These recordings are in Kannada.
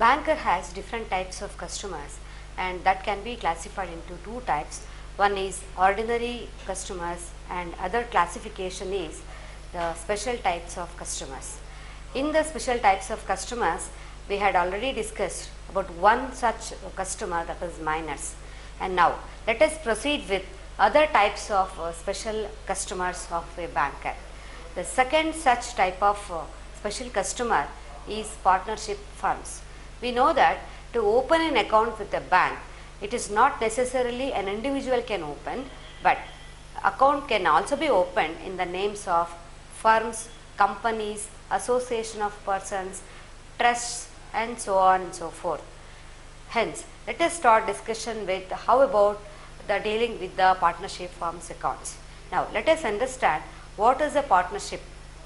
banker has different types of customers, and that can be classified into two types. One is ordinary customers, and other classification is the special types of customers. In the special types of customers, we had already discussed about one such customer, that is minors. And now let us proceed with other types of special customers of a banker. The second such type of special customer is partnership firms. We know that to open an account with a bank, it is not necessarily an individual can open, but account can also be opened in the names of firms, companies, association of persons, trusts, and so on and so forth. Hence, let us start discussion with how about the dealing with the partnership firms accounts. Now, let us understand what is a partnership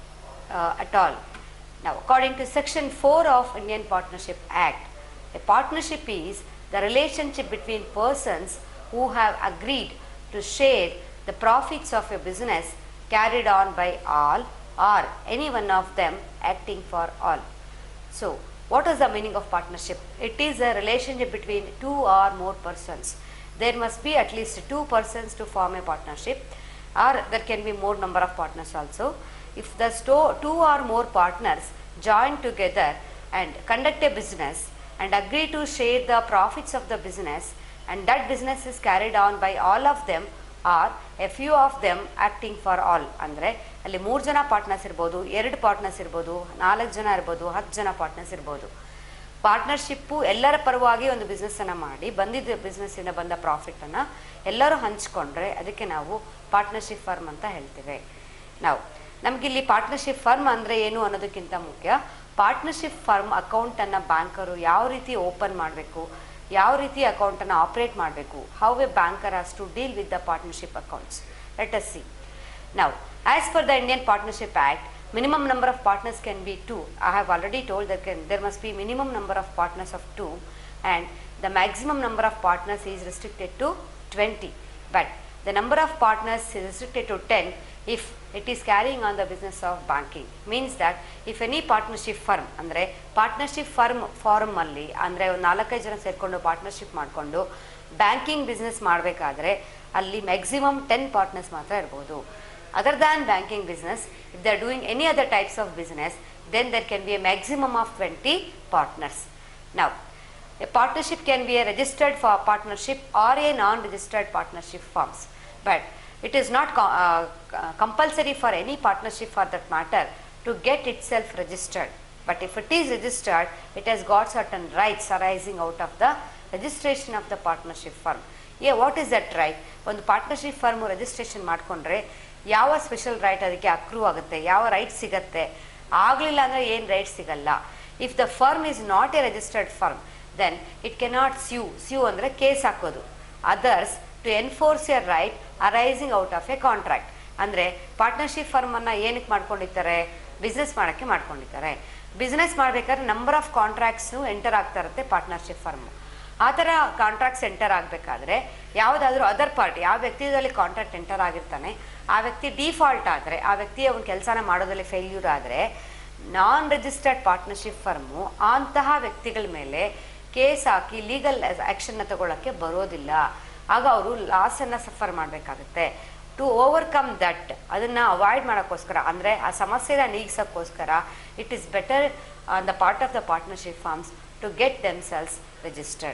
at all. Now, according to section 4 of Indian Partnership Act, a partnership is the relationship between persons who have agreed to share the profits of a business carried on by all or any one of them acting for all. So, what is the meaning of partnership? It is a relationship between two or more persons. There must be at least two persons to form a partnership, or there can be more number of partners also. If the two or more partners join together and conduct a business and agree to share the profits of the business, and that business is carried on by all of them or a few of them acting for all, ಅಂದರೆ ಅಲ್ಲಿ 3 ಜನ ಪಾರ್ಟ್ನರ್ಸ್ ಇರ್ಬೋದು, 2 ಪಾರ್ಟ್ನರ್ಸ್ ಇರ್ಬೋದು, 4 ಜನ ಇರ್ಬೋದು, 10 ಜನ ಪಾರ್ಟ್ನರ್ಸ್ ಇರ್ಬೋದು. ಪಾರ್ಟ್ನರ್ಶಿಪ್ಪು ಎಲ್ಲರ ಪರವಾಗಿ ಒಂದು ಬಿಸ್ನೆಸ್ಸನ್ನು ಮಾಡಿ ಬಂದಿದ್ದ ಬಿಸ್ನೆಸ್ಸಿಂದ ಬಂದ ಪ್ರಾಫಿಟನ್ನು ಎಲ್ಲರೂ ಹಂಚ್ಕೊಂಡ್ರೆ ಅದಕ್ಕೆ ನಾವು ಪಾರ್ಟ್ನರ್ಶಿಪ್ ಫರ್ಮ್ ಅಂತ ಹೇಳ್ತೇವೆ. ನಾವು ನಮಗಿಲ್ಲಿ ಪಾರ್ಟ್ನರ್ಶಿಪ್ ಫರ್ಮ್ ಅಂದರೆ ಏನು ಅನ್ನೋದಕ್ಕಿಂತ ಮುಖ್ಯ, ಪಾರ್ಟ್ನರ್ಶಿಪ್ ಫರ್ಮ್ ಅಕೌಂಟನ್ನು ಬ್ಯಾಂಕರು ಯಾವ ರೀತಿ ಓಪನ್ ಮಾಡಬೇಕು, ಯಾವ ರೀತಿ ಅಕೌಂಟನ್ನು ಆಪರೇಟ್ ಮಾಡಬೇಕು, how a banker has to deal with the partnership accounts. Let us see. Now, as per the Indian Partnership Act, minimum number of partners can be 2. I have already told that there must be minimum number of partners of 2, and the maximum number of partners is restricted to 20. But the number of partners is restricted to 10 if it is carrying on the business of banking. Means that if any partnership firm, ಅಂದರೆ ಪಾರ್ಟ್ನರ್ಶಿಪ್ ಫಾರ್ಮ್ ಅಲ್ಲಿ ಅಂದರೆ ಒಂದು 4-5 ಜನ ಸೇರಿಕೊಂಡು ಪಾರ್ಟ್ನರ್ಶಿಪ್ ಮಾಡಿಕೊಂಡು ಬ್ಯಾಂಕಿಂಗ್ ಬಿಸ್ನೆಸ್ ಮಾಡಬೇಕಾದ್ರೆ ಅಲ್ಲಿ ಮ್ಯಾಕ್ಸಿಮಮ್ 10 ಪಾರ್ಟ್ನರ್ಸ್ ಮಾತ್ರ ಇರ್ಬೋದು. Other than banking business, if they are doing any other types of business, then there can be a maximum of 20 partners. Now, a partnership can be a registered for partnership or a non-registered partnership firms, but it is not compulsory for any partnership for that matter to get itself registered. But if it is registered, it has got certain rights arising out of the registration of the partnership firm. Yeah, what is that right? ಒಂದು ಪಾರ್ಟ್ನರ್ಶಿಪ್ ಫರ್ಮು ರಿಜಿಸ್ಟ್ರೇಷನ್ ಮಾಡಿಕೊಂಡ್ರೆ ಯಾವ ಸ್ಪೆಷಲ್ ರೈಟ್ ಅದಕ್ಕೆ ಅಕ್ರೂ ಆಗುತ್ತೆ, ಯಾವ ರೈಟ್ ಸಿಗುತ್ತೆ, ಆಗಲಿಲ್ಲ ಅಂದರೆ ಏನು ರೈಟ್ ಸಿಗಲ್ಲ. If the firm is not a registered firm, then it cannot sue ಅಂದರೆ ಕೇಸ್ ಹಾಕೋದು others to enforce a right arising out of a contract. ಅಂದರೆ ಪಾರ್ಟ್ನರ್ಶಿಪ್ ಫರ್ಮನ್ನು ಏನಕ್ಕೆ ಮಾಡ್ಕೊಂಡಿರ್ತಾರೆ, ಬಿಸ್ನೆಸ್ ಮಾಡೋಕ್ಕೆ ಮಾಡ್ಕೊಂಡಿರ್ತಾರೆ. ಬಿಸ್ನೆಸ್ ಮಾಡಬೇಕಾದ್ರೆ ನಂಬರ್ ಆಫ್ ಕಾಂಟ್ರಾಕ್ಟ್ಸು ಎಂಟರ್ ಆಗ್ತಾ ಇರುತ್ತೆ ಪಾರ್ಟ್ನರ್ಶಿಪ್ ಫರ್ಮು. ಆ ಥರ ಕಾಂಟ್ರಾಕ್ಟ್ಸ್ ಎಂಟರ್ ಆಗಬೇಕಾದ್ರೆ ಯಾವುದಾದ್ರೂ ಅದರ್ ಪಾರ್ಟಿ, ಯಾವ ವ್ಯಕ್ತಿಯಲ್ಲಿ ಕಾಂಟ್ರಾಕ್ಟ್ ಎಂಟರ್ ಆಗಿರ್ತಾನೆ ಆ ವ್ಯಕ್ತಿ ಡಿಫಾಲ್ಟ್ ಆದರೆ, ಆ ವ್ಯಕ್ತಿ ಒಂದು ಕೆಲಸನ ಮಾಡೋದ್ರಲ್ಲಿ ಫೇಲ್ಯೂರ್ ಆದರೆ, ನಾನ್ ರಿಜಿಸ್ಟರ್ಡ್ ಪಾರ್ಟ್ನರ್ಶಿಪ್ ಫರ್ಮು ಅಂತಹ ವ್ಯಕ್ತಿಗಳ ಮೇಲೆ ಕೇಸ್ ಹಾಕಿ ಲೀಗಲ್ ಆ್ಯಕ್ಷನ್ನ ತಗೊಳ್ಳೋಕ್ಕೆ ಬರೋದಿಲ್ಲ. ಆಗ ಅವರು ಲಾಸನ್ನು ಸಫರ್ ಮಾಡಬೇಕಾಗುತ್ತೆ. ಟು ಓವರ್ಕಮ್ ದಟ್, ಅದನ್ನು ಅವಾಯ್ಡ್ ಮಾಡೋಕ್ಕೋಸ್ಕರ ಅಂದರೆ ಆ ಸಮಸ್ಯೆನ ನೀಗಿಸೋಕ್ಕೋಸ್ಕರ it is better on the part of the partnership firms to get themselves registered.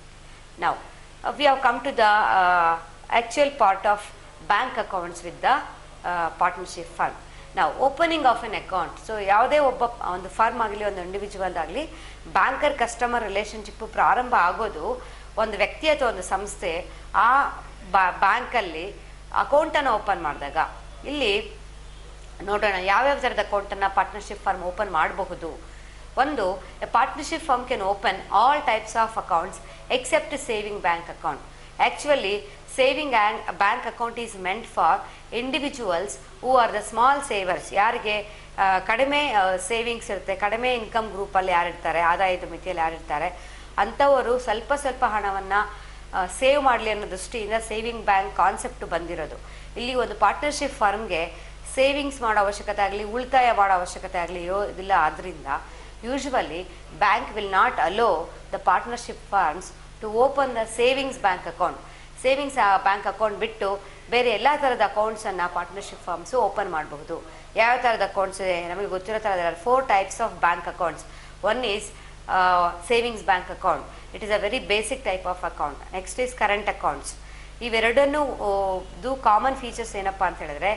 Now, we have come to the actual part of bank accounts with the partnership firm. Now, opening of an account. So, ಯಾವುದೇ ಒಬ್ಬ ಒಂದು ಫರ್ಮ್ ಆಗಲಿ ಒಂದು ಇಂಡಿವಿಜುವಲ್ ಆಗಲಿ ಬ್ಯಾಂಕರ್ ಕಸ್ಟಮರ್ ರಿಲೇಷನ್ಶಿಪ್ ಪ್ರಾರಂಭ ಆಗೋದು ಒಂದು ವ್ಯಕ್ತಿ ಅಥವಾ ಒಂದು ಸಂಸ್ಥೆ ಆ ಬ್ಯಾಂಕಲ್ಲಿ ಅಕೌಂಟನ್ನು ಓಪನ್ ಮಾಡಿದಾಗ. ಇಲ್ಲಿ ನೋಡೋಣ ಯಾವ್ಯಾವ ಥರದ ಅಕೌಂಟನ್ನು ಪಾರ್ಟ್ನರ್ಶಿಪ್ ಫರ್ಮ್ ಓಪನ್ ಮಾಡಬಹುದು. ಒಂದು, a partnership firm can open all types of accounts except saving bank account. Actually, saving bank account is meant for individuals who are the small savers. ಯಾರಿಗೆ ಕಡಿಮೆ ಸೇವಿಂಗ್ಸ್ ಇರುತ್ತೆ, ಕಡಿಮೆ ಇನ್ಕಮ್ ಗ್ರೂಪಲ್ಲಿ ಯಾರಿರ್ತಾರೆ, ಆದಾಯದ ಮಿತಿಯಲ್ಲಿ ಯಾರಿರ್ತಾರೆ ಅಂಥವರು ಸ್ವಲ್ಪ ಹಣವನ್ನು ಸೇವ್ ಮಾಡಲಿ ಅನ್ನೋ ದೃಷ್ಟಿಯಿಂದ ಸೇವಿಂಗ್ ಬ್ಯಾಂಕ್ ಕಾನ್ಸೆಪ್ಟ್ ಬಂದಿರೋದು. ಇಲ್ಲಿ ಒಂದು ಪಾರ್ಟ್ನರ್ಶಿಪ್ ಫರ್ಮ್ಗೆ ಸೇವಿಂಗ್ಸ್ ಮಾಡೋ ಅವಶ್ಯಕತೆ ಆಗಲಿ, ಉಳಿತಾಯ ಮಾಡೋ ಅವಶ್ಯಕತೆ ಆಗಲಿ ಇರೋದಿಲ್ಲ. ಆದ್ದರಿಂದ Usually, bank will not allow the partnership firms to open the savings bank account. Savings bank account ಬಿಟ್ಟು ಬೇರೆ ಎಲ್ಲ ಥರದ ಅಕೌಂಟ್ಸನ್ನು ಪಾರ್ಟ್ನರ್ಶಿಪ್ ಫರ್ಮ್ಸು ಓಪನ್ ಮಾಡಬಹುದು. ಯಾವ ಥರದ ಅಕೌಂಟ್ಸ್ ಇದೆ ನಮಗೆ ಗೊತ್ತಿರೋ ಥರ 4 types of bank accounts. One is savings bank account. It is a very basic type of account. Next is current accounts. ಇವೆರಡನ್ನೂ ಕಾಮನ್ ಫೀಚರ್ಸ್ ಏನಪ್ಪ ಅಂತ ಹೇಳಿದ್ರೆ,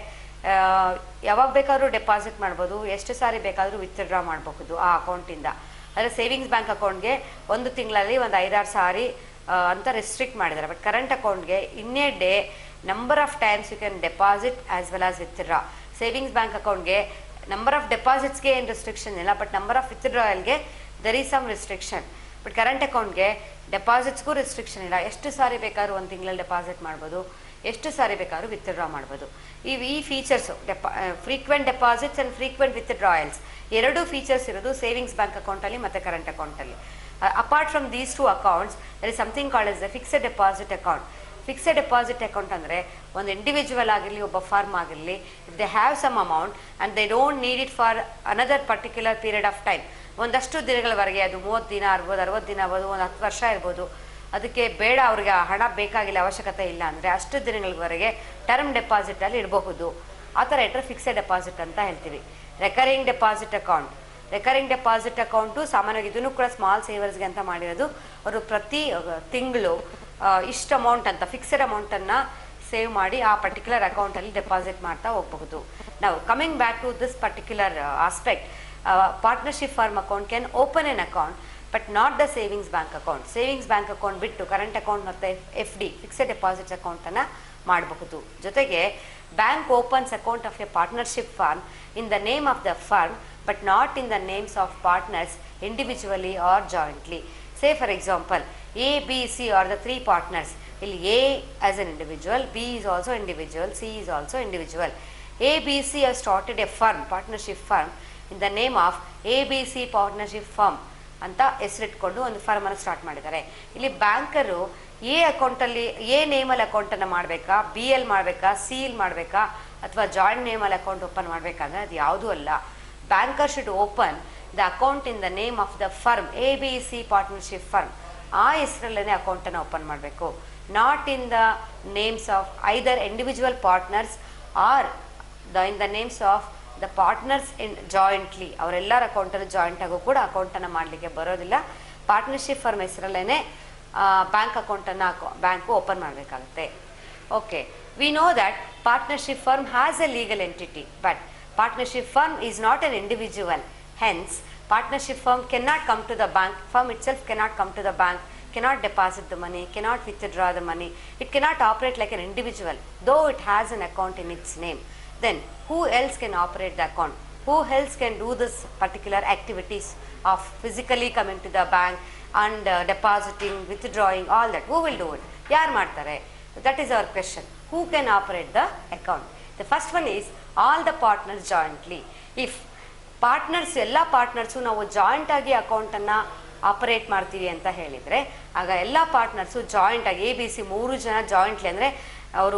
ಯಾವಾಗ ಬೇಕಾದ್ರೂ ಡೆಪಾಸಿಟ್ ಮಾಡ್ಬೋದು, ಎಷ್ಟು ಸಾರಿ ಬೇಕಾದರೂ ವಿತ್ಡ್ರಾ ಮಾಡಬಹುದು ಆ ಅಕೌಂಟಿಂದ. ಅಂದರೆ ಸೇವಿಂಗ್ಸ್ ಬ್ಯಾಂಕ್ ಅಕೌಂಟ್ಗೆ ಒಂದು ತಿಂಗಳಲ್ಲಿ ಒಂದು 5-6 ಸಾರಿ ಅಂತ ರೆಸ್ಟ್ರಿಕ್ಟ್ ಮಾಡಿದ್ದಾರೆ. ಬಟ್ ಕರೆಂಟ್ ಅಕೌಂಟ್ಗೆ in a day number of times you can deposit as well as withdraw. Savings bank ಅಕೌಂಟ್ಗೆ ನಂಬರ್ ಆಫ್ ಡೆಪಾಸಿಟ್ಸ್ಗೆ ಏನು ರೆಸ್ಟ್ರಿಕ್ಷನ್ ಇಲ್ಲ, ಬಟ್ ನಂಬರ್ ಆಫ್ ವಿತ್ಡ್ರಾಯಲ್ಗೆ there is some restriction. But current ಅಕೌಂಟ್ಗೆ ಡೆಪಾಸಿಟ್ಸ್ಗೂ ರೆಸ್ಟ್ರಿಕ್ಷನ್ ಇಲ್ಲ. ಎಷ್ಟು ಸಾರಿ ಬೇಕಾದ್ರೂ ಒಂದು ತಿಂಗಳಲ್ಲಿ ಡೆಪಾಸಿಟ್ ಮಾಡ್ಬೋದು, ಎಷ್ಟು ಸಾರಿ ಬೇಕಾದ್ರೂ ವಿತ್ಡ್ರಾ ಮಾಡ್ಬೋದು. ಈ features frequent deposits and frequent withdrawals ಎರಡೂ ಫೀಚರ್ಸ್ ಇರೋದು ಸೇವಿಂಗ್ಸ್ ಬ್ಯಾಂಕ್ ಅಕೌಂಟಲ್ಲಿ ಮತ್ತು ಕರೆಂಟ್ ಅಕೌಂಟಲ್ಲಿ. Apart from these 2 accounts there is something called as the fixed deposit account. Fixed deposit account ಅಂದರೆ ಒಂದು ಇಂಡಿವಿಜುವಲ್ ಆಗಿರಲಿ, ಒಬ್ಬ ಫರ್ಮ್ ಆಗಿರಲಿ, if they have some amount and they don't need it for another particular period of time, ಒಂದಷ್ಟು ದಿನಗಳವರೆಗೆ, ಅದು 30 ದಿನ ಇರ್ಬೋದು, 60 ದಿನ ಇರ್ಬೋದು, ಒಂದು 10 ವರ್ಷ ಇರ್ಬೋದು, ಅದಕ್ಕೆ ಬೇಡ, ಅವ್ರಿಗೆ ಹಣ ಬೇಕಾಗಿಲ್ಲ, ಅವಶ್ಯಕತೆ ಇಲ್ಲ ಅಂದರೆ ಅಷ್ಟು ದಿನಗಳವರೆಗೆ ಟರ್ಮ್ ಡೆಪಾಸಿಟಲ್ಲಿ ಇಡಬಹುದು. ಆ ಥರ ಇಟ್ಟರೆ ಫಿಕ್ಸೆಡ್ ಡೆಪಾಸಿಟ್ ಅಂತ ಹೇಳ್ತೀವಿ. Recurring deposit account. Recurring deposit account ಸಾಮಾನ್ಯವಾಗಿ ಇದನ್ನು ಕೂಡ ಸ್ಮಾಲ್ ಸೇವರ್ಸ್ಗೆ ಅಂತ ಮಾಡಿರೋದು. ಅವರು ಪ್ರತಿ ತಿಂಗಳು ಇಷ್ಟು ಅಮೌಂಟ್ ಅಂತ ಫಿಕ್ಸೆಡ್ ಅಮೌಂಟನ್ನು ಸೇವ್ ಮಾಡಿ ಆ ಪರ್ಟಿಕ್ಯುಲರ್ ಅಕೌಂಟಲ್ಲಿ ಡೆಪಾಸಿಟ್ ಮಾಡ್ತಾ ಹೋಗಬಹುದು. ನಾವು coming back to this particular aspect, partnership firm account can open an account but not the savings bank account. Savings bank account ಬಿಟ್ಟು ಕರೆಂಟ್ ಅಕೌಂಟ್ ಮತ್ತು FD ಫಿಕ್ಸೆಡ್ ಡೆಪಾಸಿಟ್ಸ್ ಅಕೌಂಟನ್ನು ಮಾಡಬಹುದು. ಜೊತೆಗೆ bank opens account of a partnership firm in the name of the firm but not in the names of partners individually or jointly. Say for example A, B, C are the 3 partners. ಇಲ್ಲಿ A as an individual, B is also individual, C is also individual. A, B, C have started a firm, partnership firm in the name of ABC partnership firm ಅಂತ ಹೆಸರಿಟ್ಕೊಂಡು ಒಂದು ಫರ್ಮನ್ನು ಸ್ಟಾರ್ಟ್ ಮಾಡಿದ್ದಾರೆ. ಇಲ್ಲಿ ಬ್ಯಾಂಕರು ಎ ಅಕೌಂಟಲ್ಲಿ ಎ ನೇಮಲ್ಲಿ ಅಕೌಂಟನ್ನು ಮಾಡಬೇಕಾ, ಬಿ ಎಲ್ ಮಾಡಬೇಕಾ, ಸಿ ಎಲ್ ಮಾಡಬೇಕಾ, ಅಥವಾ ಜಾಯಿಂಟ್ ನೇಮಲ್ಲಿ ಅಕೌಂಟ್ ಓಪನ್ ಮಾಡಬೇಕಂದ್ರೆ ಅದು ಯಾವುದೂ ಅಲ್ಲ. Banker should open the account in the name of the firm ABC partnership firm. ಆ ಹೆಸರಲ್ಲೇ ಅಕೌಂಟನ್ನು ಓಪನ್ ಮಾಡಬೇಕು. Not in the names of either individual partners or in the names of the partners in jointly. ಅವರೆಲ್ಲರ ಅಕೌಂಟನ್ನು ಜಾಯಿಂಟ್ ಆಗೋ ಕೂಡ ಅಕೌಂಟನ್ನು ಮಾಡಲಿಕ್ಕೆ ಬರೋದಿಲ್ಲ. ಪಾರ್ಟ್ನರ್ಶಿಪ್ ಫರ್ಮ್ ಹೆಸರಲ್ಲೇ ಬ್ಯಾಂಕ್ ಅಕೌಂಟನ್ನು ಬ್ಯಾಂಕು ಓಪನ್ ಮಾಡಬೇಕಾಗುತ್ತೆ. Okay, we know that partnership firm has a legal entity, but partnership firm is not an individual. Hence, partnership firm cannot come to the bank. Firm itself cannot come to the bank, cannot deposit the money, cannot withdraw the money. It cannot operate like an individual, though it has an account in its name. Then, who else can operate the account? Who else can do this particular activities of physically coming to the bank and depositing, withdrawing, all that? Who will do it? Yaar ಮಾಡ್ತಾರೆ? That is our question. Who can operate the account? The first one is all the partners jointly. If partners ಎಲ್ಲ ಪಾರ್ಟ್ನರ್ಸು ನಾವು ಜಾಯಿಂಟ್ ಆಗಿ ಅಕೌಂಟನ್ನು ಆಪರೇಟ್ ಮಾಡ್ತೀವಿ ಅಂತ ಹೇಳಿದರೆ, ಆಗ ಎಲ್ಲ ಪಾರ್ಟ್ನರ್ಸು ಜಾಯಿಂಟ್ ಆಗಿ ABC 3 ಜನ ಜಾಯಿಂಟ್ಲಿ, ಅಂದರೆ ಅವರು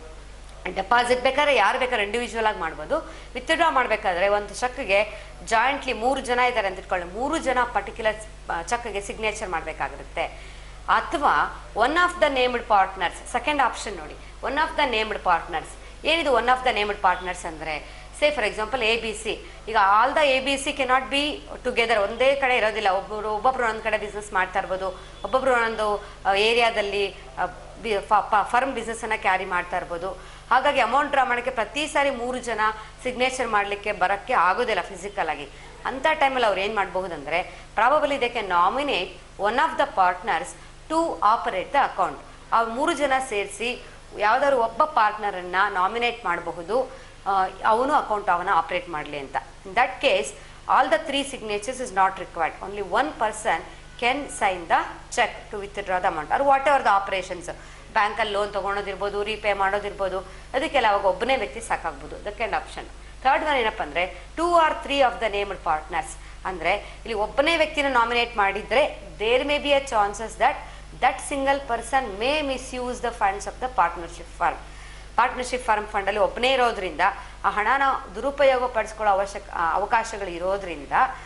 ಡೆಪಾಸಿಟ್ ಬೇಕಾದ್ರೆ ಯಾರು ಬೇಕಾದ್ರೆ ಇಂಡಿವಿಜುವಲ್ ಆಗಿ ಮಾಡ್ಬೋದು. ವಿತ್ಡ್ರಾ ಮಾಡಬೇಕಾದ್ರೆ ಒಂದು ಚೆಕ್ಗೆ ಜಾಯಿಂಟ್ಲಿ 3 ಜನ ಇದ್ದಾರೆ ಅಂತ ಇಟ್ಕೊಳ್ಳಿ, 3 ಜನ ಪರ್ಟಿಕ್ಯುಲರ್ ಚೆಕ್ಗೆ ಸಿಗ್ನೇಚರ್ ಮಾಡಬೇಕಾಗಿರುತ್ತೆ. ಅಥವಾ one of the named partners, second option ನೋಡಿ, one of the named partners. ಏನಿದು one of the named partners ಅಂದರೆ, ಸೇ ಫಾರ್ ಎಕ್ಸಾಂಪಲ್ ABC. ಈಗ all the ABC cannot be together, ಒಂದೇ ಕಡೆ ಇರೋದಿಲ್ಲ. ಒಬ್ಬೊಬ್ರು ಒಂದೊಂದು ಕಡೆ ಬಿಸ್ನೆಸ್ ಮಾಡ್ತಾ ಇರ್ಬೋದು, ಒಬ್ಬೊಬ್ರು ಒಂದೊಂದು ಏರಿಯಾದಲ್ಲಿ ಫರ್ಮ್ ಬಿಸ್ನೆಸ್ಸನ್ನು ಕ್ಯಾರಿ ಮಾಡ್ತಾ ಇರ್ಬೋದು. ಹಾಗಾಗಿ ಅಮೌಂಟ್ ಡ್ರಾ ಮಾಡೋಕ್ಕೆ ಪ್ರತಿ ಸಾರಿ 3 ಜನ ಸಿಗ್ನೇಚರ್ ಮಾಡಲಿಕ್ಕೆ ಬರೋಕ್ಕೆ ಆಗೋದಿಲ್ಲ ಫಿಸಿಕಲ್ ಆಗಿ. ಅಂಥ ಟೈಮಲ್ಲಿ ಅವ್ರು ಏನು ಮಾಡಬಹುದಂದರೆ, probably they can nominate one of the partners to operate the account. ಆ 3 ಜನ ಸೇರಿಸಿ ಯಾವುದಾದ್ರು ಒಬ್ಬ ಪಾರ್ಟ್ನರನ್ನು ನಾಮಿನೇಟ್ ಮಾಡಬಹುದು, ಅವನು ಅಕೌಂಟ್ ಅವನ ಆಪರೇಟ್ ಮಾಡಲಿ ಅಂತ. In that case all the 3 signatures is not required. Only one person can sign the check to withdraw the amount or whatever the operations. ಬ್ಯಾಂಕಲ್ಲಿ ಲೋನ್ ತೊಗೊಳೋದಿರ್ಬೋದು, ರೀಪೇ ಮಾಡೋದಿರ್ಬೋದು, ಅದಕ್ಕೆಲ್ಲ ಅವಾಗ ಒಬ್ಬನೇ ವ್ಯಕ್ತಿ ಸಾಕಾಗ್ಬೋದು. Second option. ಥರ್ಡ್ ಒನ್ ಏನಪ್ಪ ಅಂದರೆ 2 or 3 of the named partners. ಅಂದರೆ ಇಲ್ಲಿ ಒಬ್ಬನೇ ವ್ಯಕ್ತಿನ ನಾಮಿನೇಟ್ ಮಾಡಿದರೆ there may be a chances that single person may misuse the funds of the partnership firm. Partnership firm ಫಂಡಲ್ಲಿ ಒಬ್ಬನೇ ಇರೋದ್ರಿಂದ ಆ ಹಣನ ದುರುಪಯೋಗ ಪಡಿಸ್ಕೊಳ್ಳೋ ಅವಕಾಶಗಳು ಇರೋದ್ರಿಂದ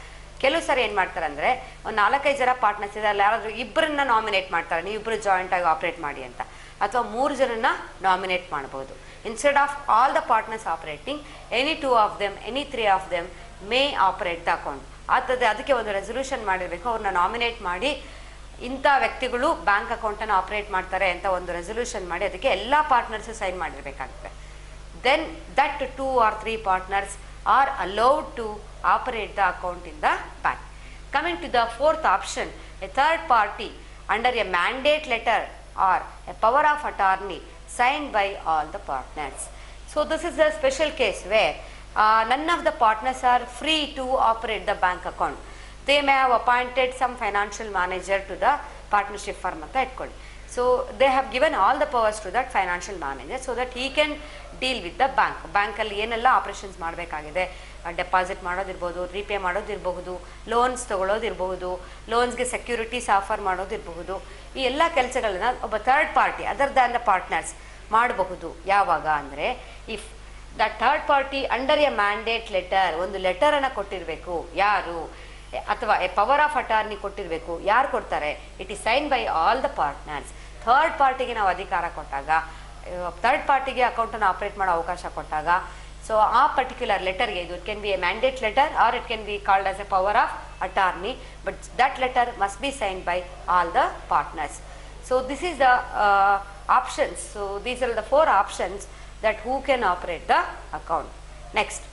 ಕೆಲವು ಸರಿ ಏನು ಮಾಡ್ತಾರೆ ಅಂದರೆ ಒಂದು 4-5 ಜನ ಪಾರ್ಟ್ನರ್ಸ್ ಇದೆ, ಅಲ್ಲಿ ಯಾರಾದರೂ ಇಬ್ಬರನ್ನ ನಾಮಿನೇಟ್ ಮಾಡ್ತಾರೆ, ನೀವು ಇಬ್ಬರು ಜಾಯಿಂಟಾಗಿ ಆಪ್ರೇಟ್ ಮಾಡಿ ಅಂತ, ಅಥವಾ 3 ಜನನ ನಾಮಿನೇಟ್ ಮಾಡ್ಬೋದು. Instead of all the partners operating, any 2 of them, any 3 of them may operate the account. ಅದಕ್ಕೆ ಒಂದು ರೆಸೊಲ್ಯೂಷನ್ ಮಾಡಿರಬೇಕು, ಅವ್ರನ್ನ ನಾಮಿನೇಟ್ ಮಾಡಿ ಇಂಥ ವ್ಯಕ್ತಿಗಳು ಬ್ಯಾಂಕ್ ಅಕೌಂಟನ್ನು ಆಪರೇಟ್ ಮಾಡ್ತಾರೆ ಅಂತ ಒಂದು ರೆಸೊಲ್ಯೂಷನ್ ಮಾಡಿ ಅದಕ್ಕೆ ಎಲ್ಲ ಪಾರ್ಟ್ನರ್ಸು ಸೈನ್ ಮಾಡಿರಬೇಕಾಗುತ್ತೆ. Then that 2 or 3 partners are allowed to operate the account in the bank. Coming to the fourth option, a third party under a mandate letter or a power of attorney signed by all the partners. So this is a special case where none of the partners are free to operate the bank account. They may have appointed some financial manager to the partnership firm ಅಂತ ಇಟ್ಕೊಳ್ಳಿ. So they have given all the powers to that financial manager so that he can deal with the bank. ಬ್ಯಾಂಕಲ್ಲಿ ಏನೆಲ್ಲ ಆಪರೇಷನ್ಸ್ ಮಾಡಬೇಕಾಗಿದೆ, ಡೆಪಾಸಿಟ್ ಮಾಡೋದಿರ್ಬೋದು, ರೀಪೇ ಮಾಡೋದಿರಬಹುದು, ಲೋನ್ಸ್ ತೊಗೊಳ್ಳೋದಿರಬಹುದು, ಲೋನ್ಸ್ಗೆ ಸೆಕ್ಯೂರಿಟೀಸ್ ಆಫರ್ ಮಾಡೋದಿರಬಹುದು, ಈ ಎಲ್ಲ ಕೆಲಸಗಳನ್ನ ಒಬ್ಬ third party other than the partners ಮಾಡಬಹುದು. ಯಾವಾಗ ಅಂದರೆ if the third party under a mandate letter, ಒಂದು ಲೆಟರನ್ನು ಕೊಟ್ಟಿರಬೇಕು, ಯಾರು ಅಥವಾ ಎ ಪವರ್ ಆಫ್ ಅಟಾರ್ನಿ ಕೊಟ್ಟಿರಬೇಕು. ಯಾರು ಕೊಡ್ತಾರೆ? It is sign by all the partners. Third ಪಾರ್ಟಿಗೆ ನಾವು ಅಧಿಕಾರ ಕೊಟ್ಟಾಗ, ಥರ್ಡ್ ಪಾರ್ಟಿಗೆ ಅಕೌಂಟನ್ನು ಆಪರೇಟ್ ಮಾಡೋ ಅವಕಾಶ ಕೊಟ್ಟಾಗ, ಸೊ ಆ ಪರ್ಟಿಕ್ಯುಲರ್ ಲೆಟರ್ಗೆ ಇದು it can be a mandate letter or it can be called as a power of attorney, but that letter must be sign by all the partners. So this is the options. So these are the 4 options that who can operate the account. Next,